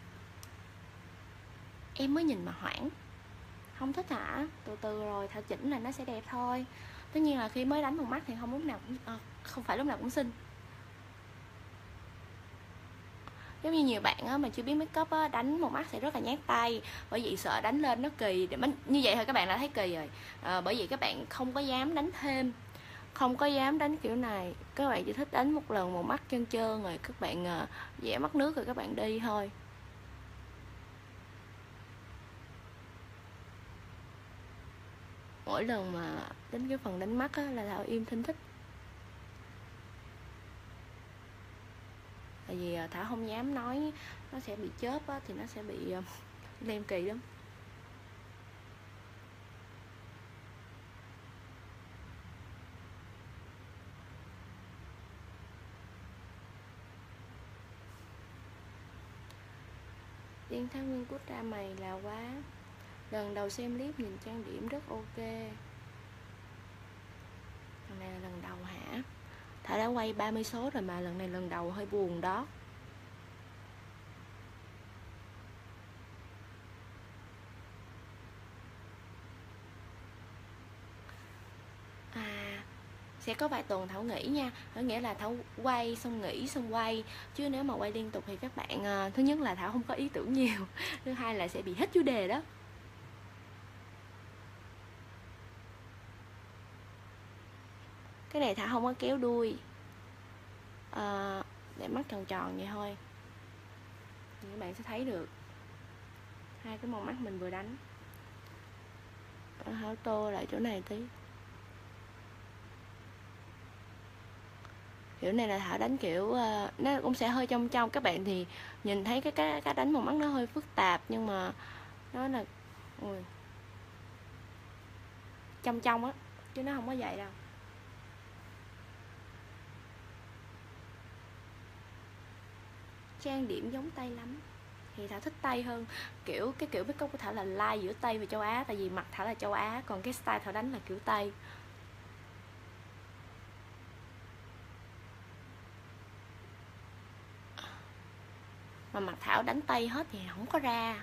Em mới nhìn mà hoảng. Không thích hả? Từ từ rồi Thảo chỉnh là nó sẽ đẹp thôi. Tất nhiên là khi mới đánh một mắt thì không lúc nào cũng à, không phải lúc nào cũng xinh. Giống như nhiều bạn á, mà chưa biết make up á, đánh một mắt sẽ rất là nhát tay, bởi vì sợ đánh lên nó kỳ. Để như vậy thôi các bạn đã thấy kỳ rồi. À, bởi vì các bạn không có dám đánh thêm, không có dám đánh kiểu này. Các bạn chỉ thích đánh một lần một mắt trơn trơn rồi các bạn uh, vẽ mắt nước rồi các bạn đi thôi. Mỗi lần mà đến cái phần đánh mắt á, là Thảo im thinh thích. Tại vì Thảo không dám nói nó sẽ bị chớp á, thì nó sẽ bị uh, lem kỳ lắm. Điên Thái Nguyên cút ra mày là quá. Lần đầu xem clip nhìn trang điểm rất ok. Lần này là lần đầu hả? Thảo đã quay ba mươi số rồi mà lần này lần đầu hơi buồn đó. À, sẽ có vài tuần Thảo nghỉ nha. Có nghĩa là Thảo quay xong nghỉ xong quay. Chứ nếu mà quay liên tục thì các bạn, thứ nhất là Thảo không có ý tưởng nhiều, thứ hai là sẽ bị hết chủ đề đó. Cái này Thảo không có kéo đuôi, à, để mắt tròn tròn vậy thôi. thì các bạn sẽ thấy được hai cái màu mắt mình vừa đánh. Thảo tô lại chỗ này tí. Kiểu này là Thảo đánh kiểu uh, nó cũng sẽ hơi trong trong. Các bạn thì nhìn thấy cái cái, cái đánh màu mắt nó hơi phức tạp, nhưng mà nó là ui, trong trong á, chứ nó không có vậy đâu. Trang điểm giống Tây lắm. Thì Thảo thích Tây hơn. Kiểu cái kiểu make up của Thảo là lai giữa Tây và châu Á. Tại vì mặt Thảo là châu Á, còn cái style Thảo đánh là kiểu Tây. Mà mặt Thảo đánh Tây hết thì không có ra.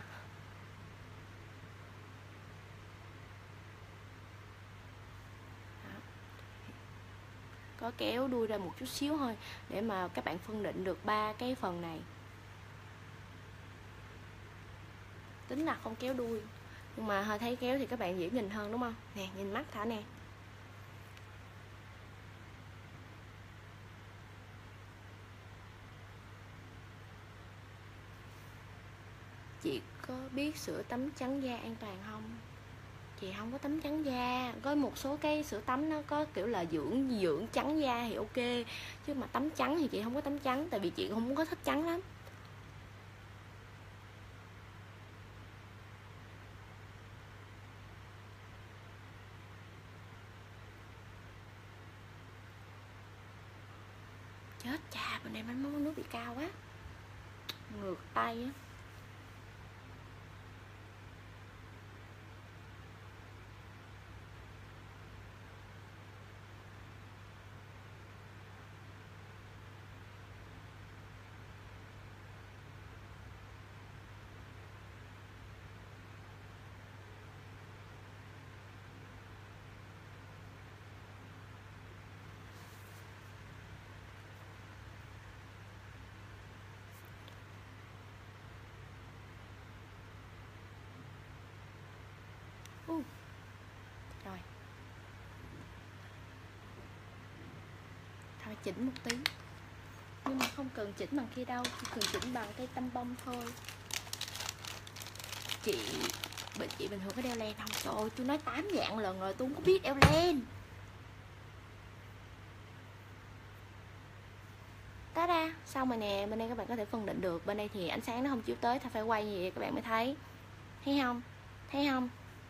Đó. Có kéo đuôi ra một chút xíu thôi, để mà các bạn phân định được ba cái phần này. Tính là không kéo đuôi, nhưng mà hơi thấy kéo thì các bạn dễ nhìn hơn đúng không? Nè, nhìn mắt Thảo nè. Chị có biết sữa tắm trắng da an toàn không? Chị không có tắm trắng da. Có một số cái sữa tắm nó có kiểu là dưỡng dưỡng trắng da thì ok, chứ mà tắm trắng thì chị không có tắm trắng. Tại vì chị không có thích trắng lắm. Chết cha, bữa nay bánh món nước bị cao quá, ngược tay á. chỉnh một tí, nhưng mà không cần chỉnh bằng kia đâu, chỉ cần chỉnh bằng cái tăm bông thôi. Chị bệnh chị bình thường có đeo len không? Trời ơi, tôi nói tám vạn lần rồi, tôi không có biết đeo len. Đó ra xong rồi nè, bên đây các bạn có thể phân định được, bên đây thì ánh sáng nó không chiếu tới, ta phải quay như vậy các bạn mới thấy. Thấy không? Thấy không?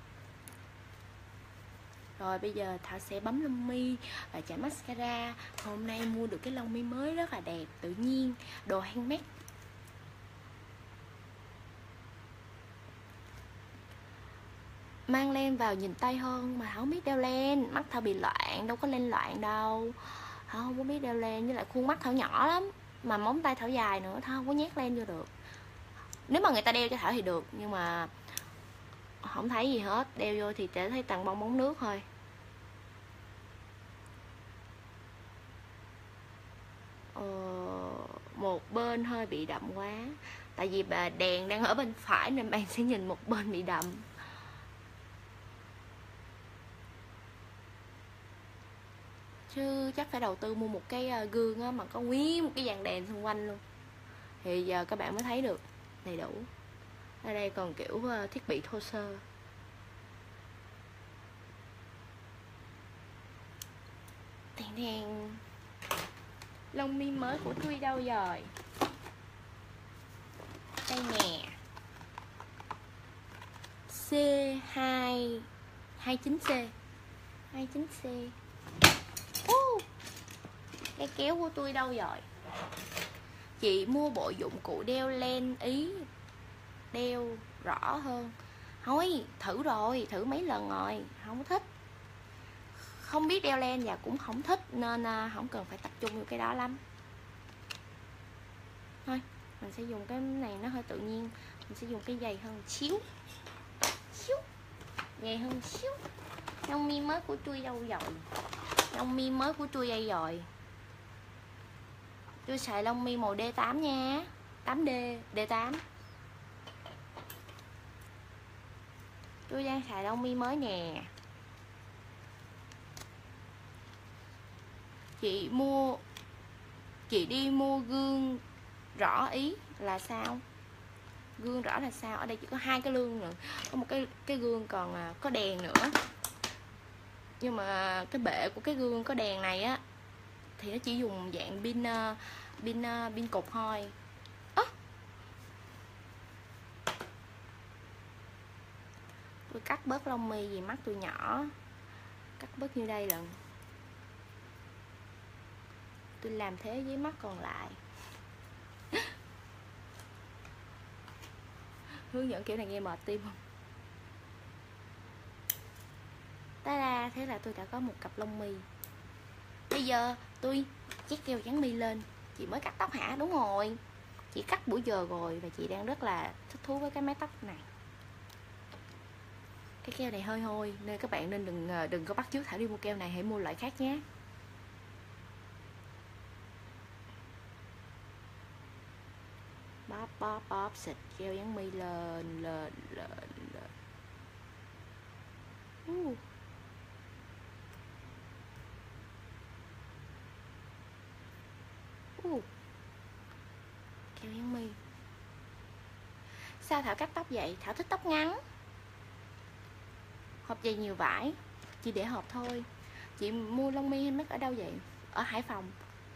Rồi bây giờ Thảo sẽ bấm lông mi và chải mascara. Hôm nay mua được cái lông mi mới rất là đẹp, tự nhiên, đồ handmade. Mang len vào nhìn tay hơn mà không biết đeo len. Mắt Thảo bị loạn, đâu có len loạn đâu. Thảo không có biết đeo len, với lại khuôn mắt Thảo nhỏ lắm, mà móng tay Thảo dài nữa, Thảo không có nhét len vô được. Nếu mà người ta đeo cho Thảo thì được, nhưng mà không thấy gì hết. Đeo vô thì chỉ thấy tầng bong bóng nước thôi. ờ, Một bên hơi bị đậm quá, tại vì bà đèn đang ở bên phải nên bạn sẽ nhìn một bên bị đậm. Chứ chắc phải đầu tư mua một cái gương á, mà có nguyên một cái dàn đèn xung quanh luôn, thì giờ các bạn mới thấy được đầy đủ. Ở đây còn kiểu thiết bị thô sơ. Đèn đèn. Lông mi mới của tôi đâu rồi? Đây nè, C hai hai chín C hai chín C. uh, Cái kéo của tôi đâu rồi? Chị mua bộ dụng cụ đeo len Ý, đeo rõ hơn. Thôi, thử rồi, thử mấy lần rồi, không thích. Không biết đeo len và cũng không thích, nên không cần phải tập trung vào cái đó lắm. Thôi, mình sẽ dùng cái này nó hơi tự nhiên. Mình sẽ dùng cái dày hơn xíu xíu dày hơn xíu. Lông mi mới của tôi đâu rồi? Lông mi mới của tôi đây rồi. Tôi xài lông mi màu D tám nha, tám D, D tám. Tôi đang xài lông mi mới nè. Chị mua Chị đi mua gương rõ Ý là sao? Gương rõ là sao? Ở đây chỉ có hai cái gương nữa, có một cái cái gương còn à, có đèn nữa. Nhưng mà cái bệ của cái gương có đèn này á thì nó chỉ dùng dạng pin uh, pin uh, pin cục thôi. À, tôi cắt bớt lông mi vì mắt tôi nhỏ, cắt bớt như đây lần. Tôi làm thế với mắt còn lại. Hướng dẫn kiểu này nghe mệt tim không? Ta ra, thế là tôi đã có một cặp lông mi. Bây giờ tôi chét keo dán mi lên. Chị mới cắt tóc hả? Đúng rồi, chị cắt buổi giờ rồi và chị đang rất là thích thú với cái mái tóc này. Cái keo này hơi hôi nên các bạn nên đừng đừng có bắt chước Thảo đi mua keo này, hãy mua loại khác nhé. Bóp bóp bóp xịt keo dán mi lên lên lên lên. Uh. Uh. Keo dán mi. Sao Thảo cắt tóc vậy? Thảo thích tóc ngắn. Hộp dày nhiều vải, chị để hộp thôi. Chị mua lông mi handmade ở đâu vậy? Ở Hải Phòng.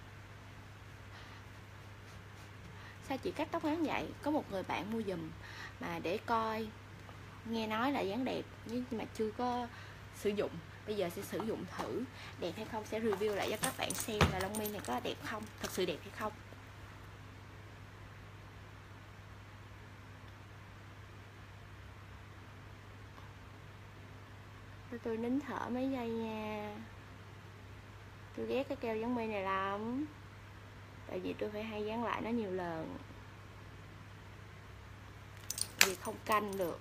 Sao chị cắt tóc ngắn vậy? Có một người bạn mua giùm mà để coi, nghe nói là dáng đẹp nhưng mà chưa có sử dụng. Bây giờ sẽ sử dụng thử, đẹp hay không sẽ review lại cho các bạn xem là lông mi này có đẹp không, thật sự đẹp hay không. Tôi, tôi nín thở mấy giây nha. Tôi ghét cái keo dán mi này lắm, tại vì tôi phải hay dán lại nó nhiều lần vì không canh được.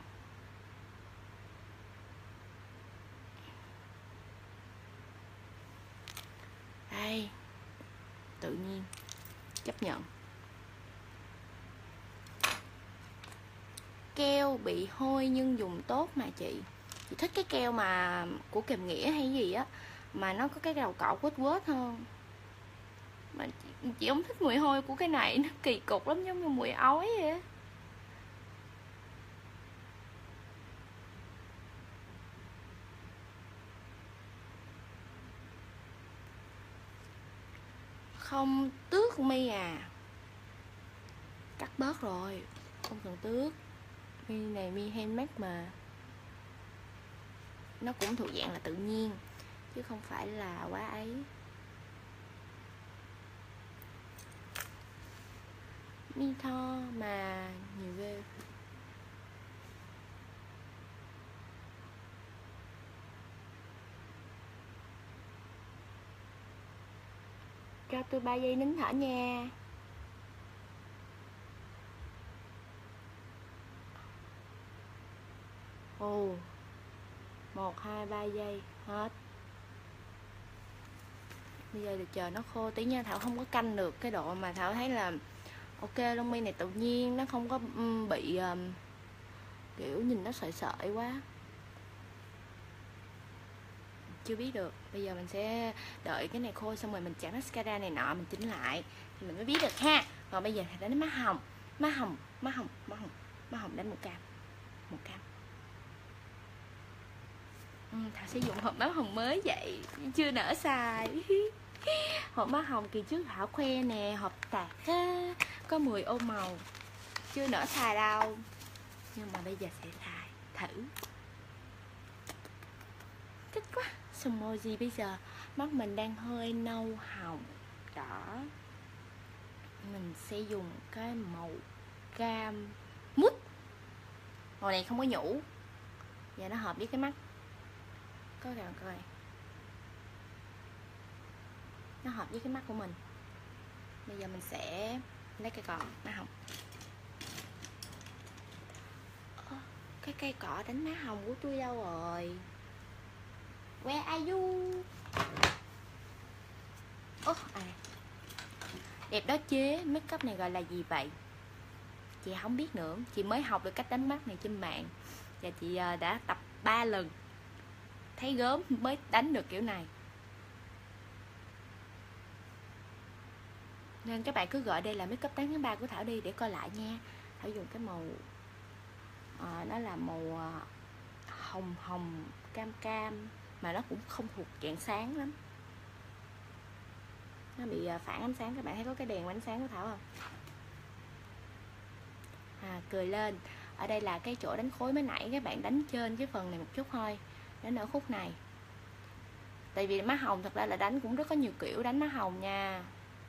Đây, tự nhiên, chấp nhận. Keo bị hôi nhưng dùng tốt mà chị. Chị thích cái keo mà của Kềm Nghĩa hay gì á, mà nó có cái đầu cọ quết quết hơn. Mà chị, chị không thích mùi hôi của cái này, nó kỳ cục lắm, giống như mùi ói vậy á. Không tước mi à? Cắt bớt rồi, không cần tước. Mi này mi handmade mà, nó cũng thuộc dạng là tự nhiên chứ không phải là quá ấy. Mi tho mà nhiều ghê. Cho tôi ba giây nín thở nha. Ồ, một hai ba giây hết. Bây giờ thì chờ nó khô tí nha. Thảo không có canh được cái độ mà Thảo thấy là ok, lông mi này tự nhiên, nó không có bị um, kiểu nhìn nó sợi sợi quá. Chưa biết được. Bây giờ mình sẽ đợi cái này khô xong rồi mình chạm mascara này nọ, mình chỉnh lại thì mình mới biết được ha. Còn bây giờ thì đánh má hồng. Má hồng, má hồng, má hồng. Má hồng đánh một cam. Một cam. Ừ, Thảo sẽ dùng hộp má hồng mới vậy, chưa nỡ xài. Hộp má hồng kỳ trước Thảo khoe nè, hộp tạc á, có mười ô màu, chưa nỡ xài đâu, nhưng mà bây giờ sẽ xài thử. Thích quá. Xong môi gì bây giờ? Mắt mình đang hơi nâu hồng đỏ, mình sẽ dùng cái màu cam mút. Màu này không có nhũ và nó hợp với cái mắt. Có kìa coi, nó hợp với cái mắt của mình. Bây giờ mình sẽ lấy cây cọ má hồng. Ơ, cái cây cọ đánh má hồng của tôi đâu rồi? Where are you? Ơ, à, đẹp đó chế. Make up này gọi là gì vậy? Chị không biết nữa. Chị mới học được cách đánh mắt này trên mạng và chị đã tập ba lần, thấy gớm mới đánh được kiểu này. Nên các bạn cứ gọi đây là make up tháng thứ ba của Thảo đi để coi lại nha. Thảo dùng cái màu à, nó là màu hồng hồng cam cam, mà nó cũng không thuộc dạng sáng lắm, nó bị phản ánh sáng. Các bạn thấy có cái đèn ánh sáng của Thảo không? À, cười lên. Ở đây là cái chỗ đánh khối mới nãy các bạn đánh trên cái phần này một chút thôi, đến ở khúc này. Tại vì má hồng thật ra là đánh cũng rất có nhiều kiểu đánh má hồng nha.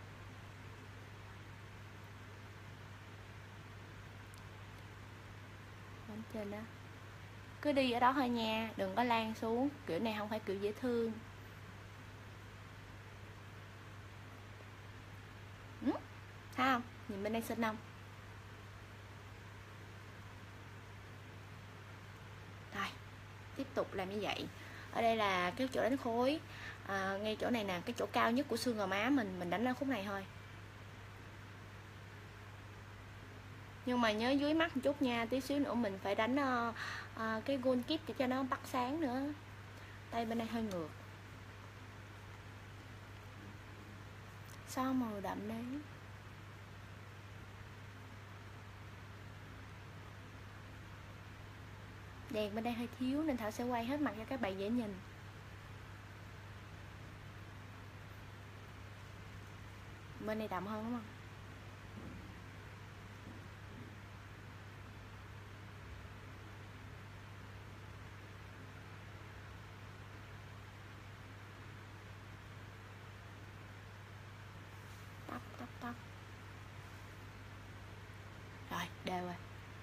Đánh trên đó, cứ đi ở đó thôi nha, đừng có lan xuống. Kiểu này không phải kiểu dễ thương. ừ? Thấy không? Nhìn bên đây xinh không? Rồi, tiếp tục làm như vậy. Ở đây là cái chỗ đánh khối à, ngay chỗ này nè, cái chỗ cao nhất của xương gò má mình, mình đánh lên khúc này thôi. Nhưng mà nhớ dưới mắt một chút nha, tí xíu nữa mình phải đánh uh, uh, cái gold kip để cho nó bắt sáng nữa. Tay bên đây hơi ngược. Sao màu đậm đấy. Đèn bên đây hơi thiếu nên Thảo sẽ quay hết mặt cho các bạn dễ nhìn. Bên này đậm hơn đúng không? Tóc, tóc, tóc. Rồi, đều rồi.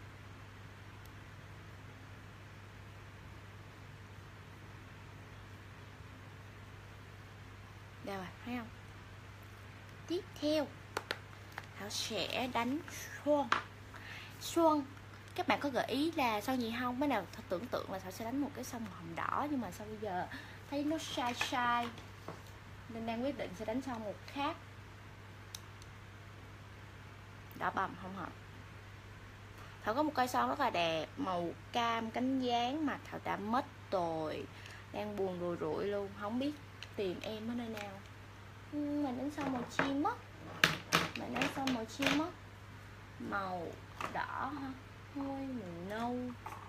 Đều rồi, thấy không? Tiếp theo Thảo sẽ đánh son. Son các bạn có gợi ý là son gì không? Mới nào tưởng tượng là Thảo sẽ đánh một cái son hồng đỏ, nhưng mà sao bây giờ thấy nó sai sai nên đang quyết định sẽ đánh son một khác. Đỏ bầm không hợp. Thảo có một cây son rất là đẹp, màu cam cánh gián mà Thảo đã mất rồi, đang buồn rùi rụi luôn, không biết tìm em ở nơi nào. Mình đánh son màu chim á. Mình đánh son màu chim á. Màu đỏ ha, hơi màu nâu.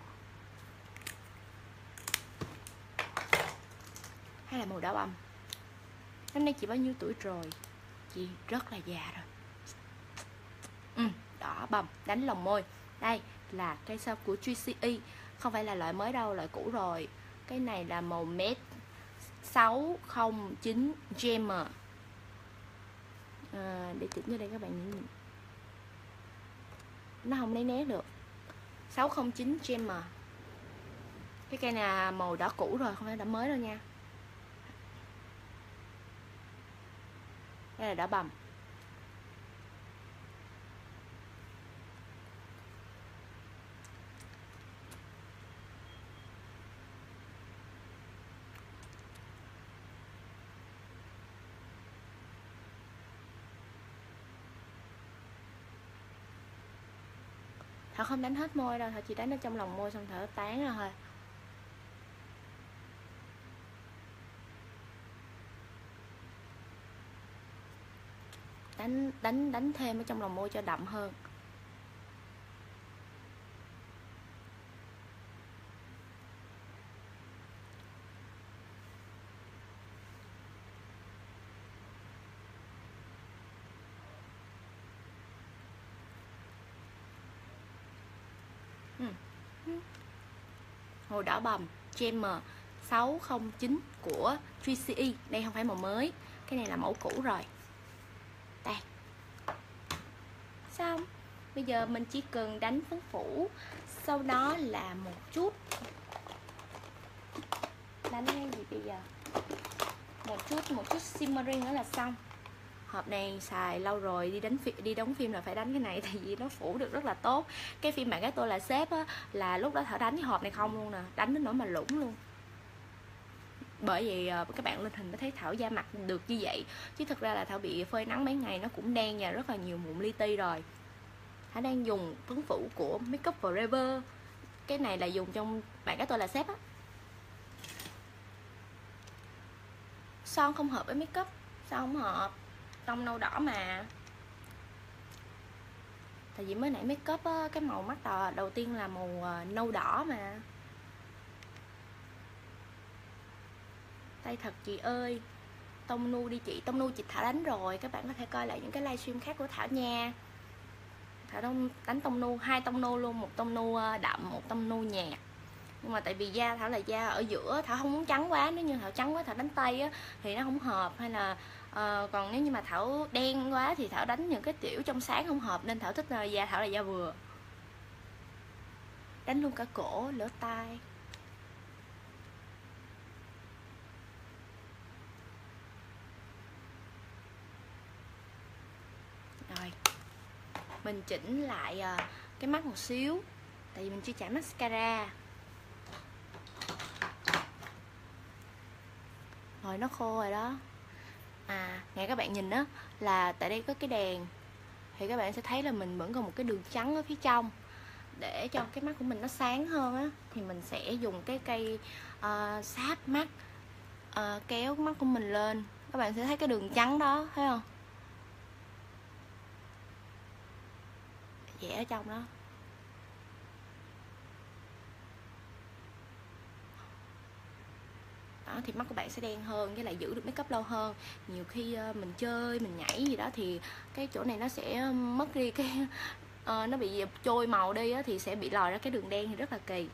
Hay là màu đỏ bầm. Năm nay chị bao nhiêu tuổi rồi? Chị rất là già rồi. Ừ, đỏ bầm, đánh lòng môi. Đây là cây son của giê xê e. Không phải là loại mới đâu, loại cũ rồi. Cái này là màu matte sáu không chín Gemmer. à, Để chỉnh cho đây các bạn nhìn. Nó không lấy nét được. Sáu không chín Gemmer. Cái cây này là màu đỏ cũ rồi, không phải đỏ mới đâu nha. Đây là đỏ bầm. Thảo không đánh hết môi đâu, Thảo chỉ đánh ở trong lòng môi xong Thảo tán ra thôi. Đánh đánh đánh thêm ở trong lòng môi cho đậm hơn. Màu đỏ bầm Gemmer sáu không chín của giê xê e. Đây không phải màu mới, cái này là mẫu cũ rồi. Đây. Xong. Bây giờ mình chỉ cần đánh phấn phủ, sau đó là một chút. Đánh cái gì bây giờ? Một chút, một chút shimmering nữa là xong. Hộp này xài lâu rồi, đi đánh đi đóng phim là phải đánh cái này, tại vì nó phủ được rất là tốt. Cái phim Bạn Gái Tôi Là Sếp á, là lúc đó Thảo đánh cái hộp này không luôn nè, đánh đến nỗi mà lủng luôn. Bởi vì các bạn lên hình mới thấy Thảo da mặt được như vậy, chứ thực ra là Thảo bị phơi nắng mấy ngày nó cũng đen và rất là nhiều mụn li ti rồi. Thảo đang dùng phấn phủ của Makeup Forever. Cái này là dùng trong Bạn Gái Tôi Là Sếp á. Son không hợp với makeup, son không hợp, tông nâu đỏ mà. Tại vì mới nãy make up á, cái màu mắt đỏ, đầu tiên là màu nâu đỏ mà. Tay thật chị ơi. Tông nu đi chị. Tông nu chị Thảo đánh rồi, các bạn có thể coi lại những cái livestream khác của Thảo nha. Thảo đánh tông nu, hai tông nu luôn, một tông nu đậm, một tông nu nhạt. Nhưng mà tại vì da Thảo là da ở giữa, Thảo không muốn trắng quá. Nếu như Thảo trắng quá Thảo đánh tay á, thì nó không hợp. Hay là uh, còn nếu như mà Thảo đen quá thì Thảo đánh những cái tiểu trong sáng không hợp. Nên Thảo thích là da Thảo là da vừa. Đánh luôn cả cổ, lỗ tai. Rồi mình chỉnh lại uh, cái mắt một xíu. Tại vì mình chưa chải mascara. Rồi nó khô rồi đó. À, nè các bạn nhìn đó, là tại đây có cái đèn, thì các bạn sẽ thấy là mình vẫn còn một cái đường trắng ở phía trong. Để cho cái mắt của mình nó sáng hơn á, thì mình sẽ dùng cái cây uh, sáp mắt, uh, kéo mắt của mình lên. Các bạn sẽ thấy cái đường trắng đó, thấy không? Vẽ ở trong đó. Đó, thì mắt của bạn sẽ đen hơn, với lại giữ được make up lâu hơn. Nhiều khi uh, mình chơi, mình nhảy gì đó thì cái chỗ này nó sẽ mất đi cái uh, nó bị trôi màu đi á, thì sẽ bị lòi ra cái đường đen thì rất là kỳ.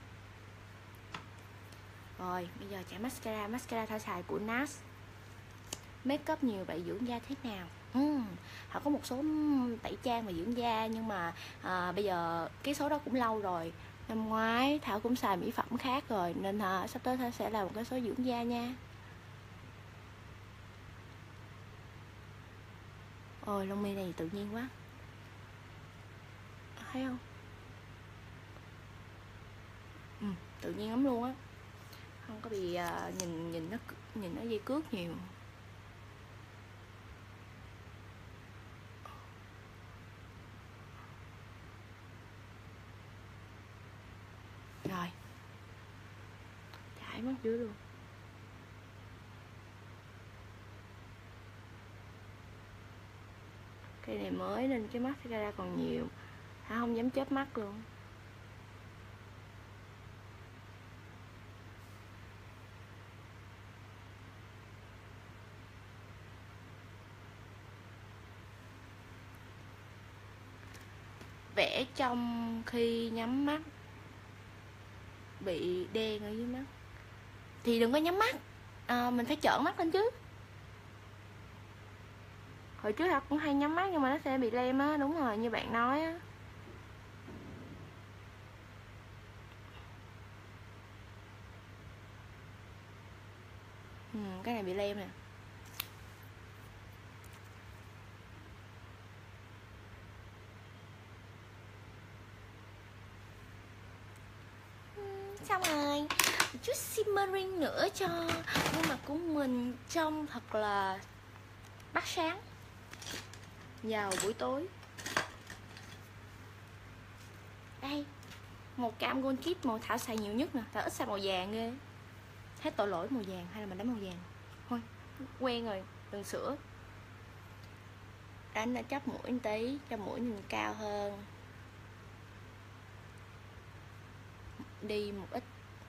Rồi bây giờ chả mascara. Mascara Thảo xài của NARS. Make up nhiều vậy dưỡng da thế nào? uhm, Họ có một số tẩy trang và dưỡng da, nhưng mà à, bây giờ cái số đó cũng lâu rồi. Năm ngoái Thảo cũng xài mỹ phẩm khác rồi, nên à, sắp tới Thảo sẽ làm một cái số dưỡng da nha. Ôi lông mi này tự nhiên quá, thấy không? Ừ, tự nhiên lắm luôn á, không có bị à, nhìn nhìn nó nhìn nó dây cước nhiều. Rồi chải mắt dưới luôn. Cây này mới nên cái mascara còn nhiều, Thảo không dám chớp mắt luôn. Vẽ trong khi nhắm mắt bị đen ở dưới mắt thì đừng có nhắm mắt, à, mình phải trợn mắt lên chứ. Hồi trước học cũng hay nhắm mắt nhưng mà nó sẽ bị lem á, đúng rồi như bạn nói á. Ừ, cái này bị lem nè. Xong rồi, một chút shimmering nữa cho gương mặt của mình trông thật là bắt sáng vào buổi tối. Đây, màu cam Gold Kit, màu Thảo xài nhiều nhất nè. Thảo ít xài màu vàng ghê. Hết tội lỗi màu vàng hay là mình đánh màu vàng. Thôi, quen rồi, đừng sửa. Đánh đã chắp mũi một tí, cho mũi nhìn cao hơn. Đi một ít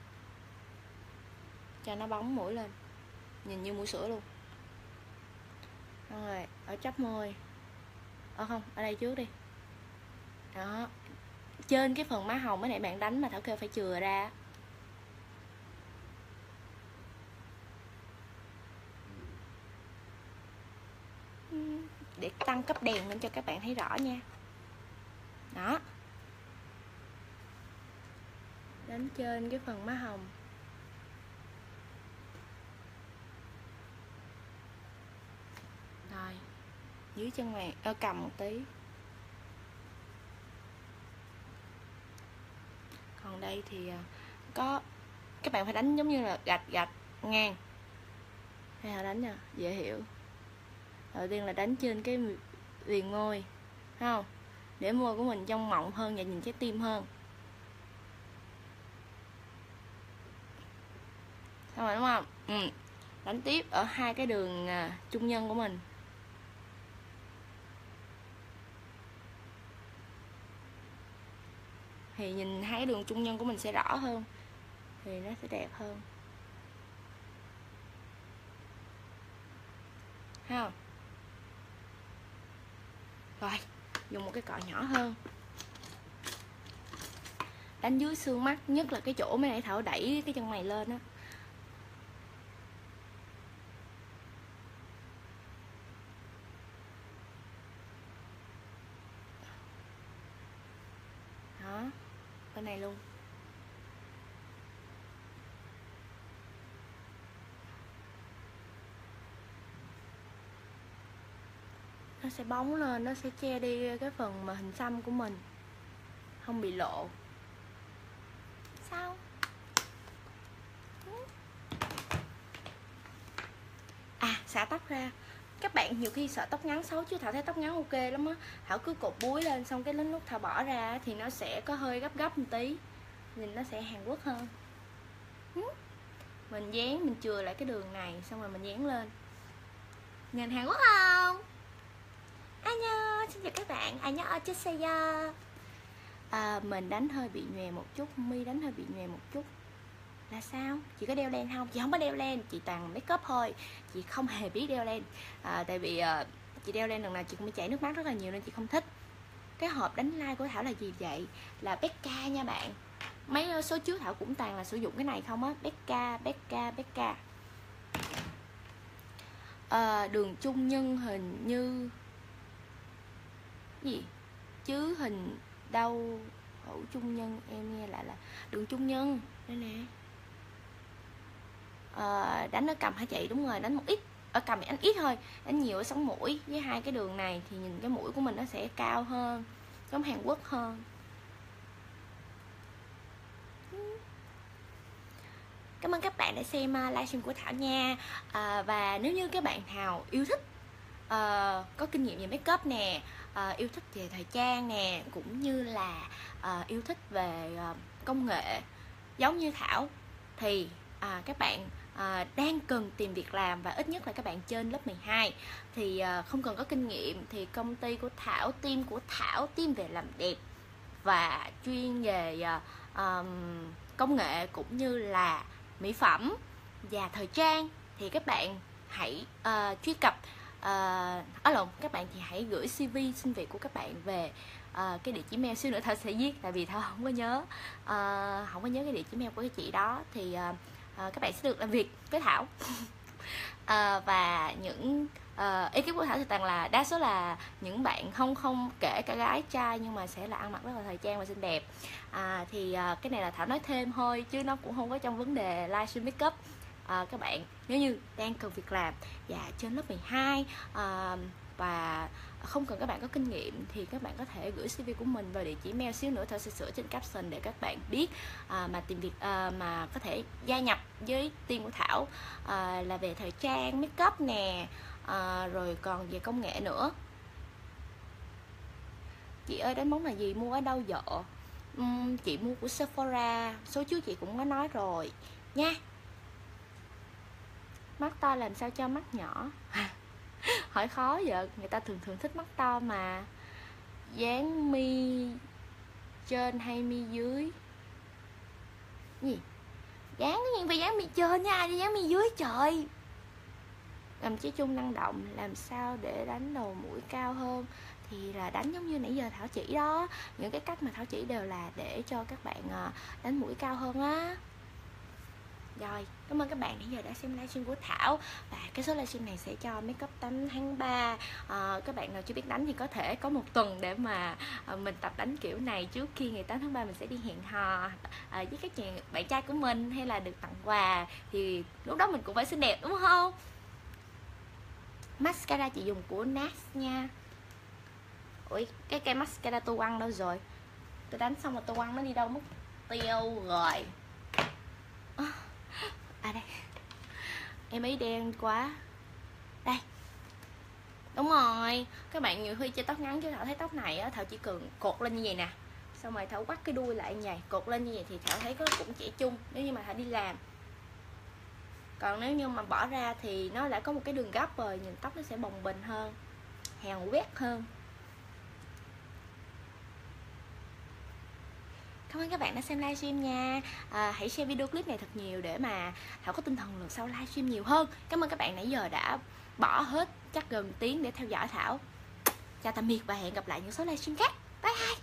cho nó bóng mũi lên, nhìn như mũi sữa luôn. Rồi, ở chắp môi. Ờ không, ở đây trước đi. Đó. Trên cái phần má hồng mới nãy bạn đánh mà Thảo kêu phải chừa ra. Để tăng cấp đèn lên cho các bạn thấy rõ nha. Đó. Đánh trên cái phần má hồng. Rồi, dưới chân mày, ơ cầm một tí. Còn đây thì có, các bạn phải đánh giống như là gạch gạch ngang. Hay là đánh nha, dễ hiểu. Đầu tiên là đánh trên cái viền môi, thấy không? Để môi của mình trông mọng hơn và nhìn trái tim hơn. Xong rồi đúng không? Ừ. Đánh tiếp ở hai cái đường à, trung nhân của mình. Thì nhìn hai đường trung nhân của mình sẽ rõ hơn, thì nó sẽ đẹp hơn. Thấy không? Rồi, dùng một cái cọ nhỏ hơn. Đánh dưới xương mắt, nhất là cái chỗ mấy nãy Thảo đẩy cái chân mày lên á. Đó, bên này luôn. Nó sẽ bóng lên, nó sẽ che đi cái phần mà hình xăm của mình, không bị lộ. Sao? À, xả tóc ra. Các bạn nhiều khi sợ tóc ngắn xấu chứ Thảo thấy tóc ngắn ok lắm á. Thảo cứ cột búi lên, xong cái đến lúc Thảo bỏ ra thì nó sẽ có hơi gấp gấp một tí, nhìn nó sẽ Hàn Quốc hơn. Mình dán, mình chừa lại cái đường này, xong rồi mình dán lên, nhìn Hàn Quốc không? Annyeong, xin chào các bạn. Annyeong ochaseyo. À, mình đánh hơi bị nhòe một chút, mi đánh hơi bị nhòe một chút. Là sao? Chị có đeo len không? Chị không có đeo len, chị toàn make up thôi. Chị không hề biết đeo len. À, tại vì uh, chị đeo len lần nào chị cũng bị chảy nước mắt rất là nhiều nên chị không thích. Cái hộp đánh like của Thảo là gì vậy? Là Becca nha bạn. Mấy số trước Thảo cũng toàn là sử dụng cái này không á. Becca, Becca, Becca. À, đường trung nhân hình như gì? Chứ hình đâu hữu trung nhân, em nghe lại là đường trung nhân. Đây nè. À, đánh ở cầm hả chị? Đúng rồi, đánh một ít. Ở cầm thì đánh ít thôi, đánh nhiều ở sống mũi. Với hai cái đường này thì nhìn cái mũi của mình nó sẽ cao hơn, giống Hàn Quốc hơn. Cảm ơn các bạn đã xem livestream của Thảo nha. À, và nếu như các bạn nào yêu thích, uh, có kinh nghiệm về make up nè, uh, yêu thích về thời trang nè, cũng như là uh, yêu thích về uh, công nghệ giống như Thảo, thì uh, các bạn à, đang cần tìm việc làm và ít nhất là các bạn trên lớp mười hai thì à, không cần có kinh nghiệm, thì công ty của Thảo, team của Thảo, team về làm đẹp và chuyên về à, um, công nghệ cũng như là mỹ phẩm và thời trang, thì các bạn hãy uh, truy cập uh, à lộn các bạn thì hãy gửi xê vê xin việc của các bạn về uh, cái địa chỉ mail. Xíu nữa Thảo sẽ viết, tại vì Thảo không có nhớ uh, không có nhớ cái địa chỉ mail của cái chị đó, thì uh, uh, các bạn sẽ được làm việc với Thảo. uh, và những uh, ekip của Thảo thì toàn là đa số là những bạn không không kể cả gái trai, nhưng mà sẽ là ăn mặc rất là thời trang và xinh đẹp. À, thì uh, cái này là Thảo nói thêm thôi chứ nó cũng không có trong vấn đề livestream makeup. À, các bạn nếu như đang cần việc làm và trên lớp mười hai à, và không cần các bạn có kinh nghiệm thì các bạn có thể gửi xê vê của mình vào địa chỉ mail. Xíu nữa Thảo sẽ sửa trên caption để các bạn biết à, mà tìm việc à, mà có thể gia nhập với team của Thảo à, là về thời trang, makeup nè, à, rồi còn về công nghệ nữa. Chị ơi đánh bóng là gì, mua ở đâu vợ? Uhm, chị mua của Sephora, số trước chị cũng có nói rồi nha. Mắt to làm sao cho mắt nhỏ? Hỏi khó vậy, người ta thường thường thích mắt to mà. Dán mi trên hay mi dưới? Gì? Dán cái gì phải dán mi trên nha, ai đi dán mi dưới trời. Làm chí chung năng động, làm sao để đánh đầu mũi cao hơn? Thì là đánh giống như nãy giờ Thảo chỉ đó. Những cái cách mà Thảo chỉ đều là để cho các bạn đánh mũi cao hơn á. Rồi, cảm ơn các bạn nãy giờ đã xem livestream của Thảo. Và cái số livestream này sẽ cho make up tám tháng ba. à, Các bạn nào chưa biết đánh thì có thể có một tuần để mà à, mình tập đánh kiểu này. Trước khi ngày tám tháng ba mình sẽ đi hẹn hò à, với các chàng bạn trai của mình, hay là được tặng quà, thì lúc đó mình cũng phải xinh đẹp đúng không? Mascara chị dùng của nát nha. Ui, cái cây mascara tô quăng đâu rồi? Tôi đánh xong rồi tô quăng nó đi đâu mất tiêu rồi. À đây, em ấy đen quá. Đây, đúng rồi. Các bạn nhiều khi chơi tóc ngắn chứ Thảo thấy tóc này á, Thảo chỉ cần cột lên như vậy nè, xong rồi Thảo quắt cái đuôi lại như vậy, cột lên như vậy thì Thảo thấy có cũng trẻ trung nếu như mà Thảo đi làm. Còn nếu như mà bỏ ra thì nó đã có một cái đường gấp rồi, nhìn tóc nó sẽ bồng bềnh hơn, hèn quét hơn. Cảm ơn các bạn đã xem livestream nha. à, Hãy share video clip này thật nhiều để mà Thảo có tinh thần lần sau livestream nhiều hơn. Cảm ơn các bạn nãy giờ đã bỏ hết chắc gần tiếng để theo dõi Thảo. Chào tạm biệt và hẹn gặp lại những số livestream khác. Bye bye.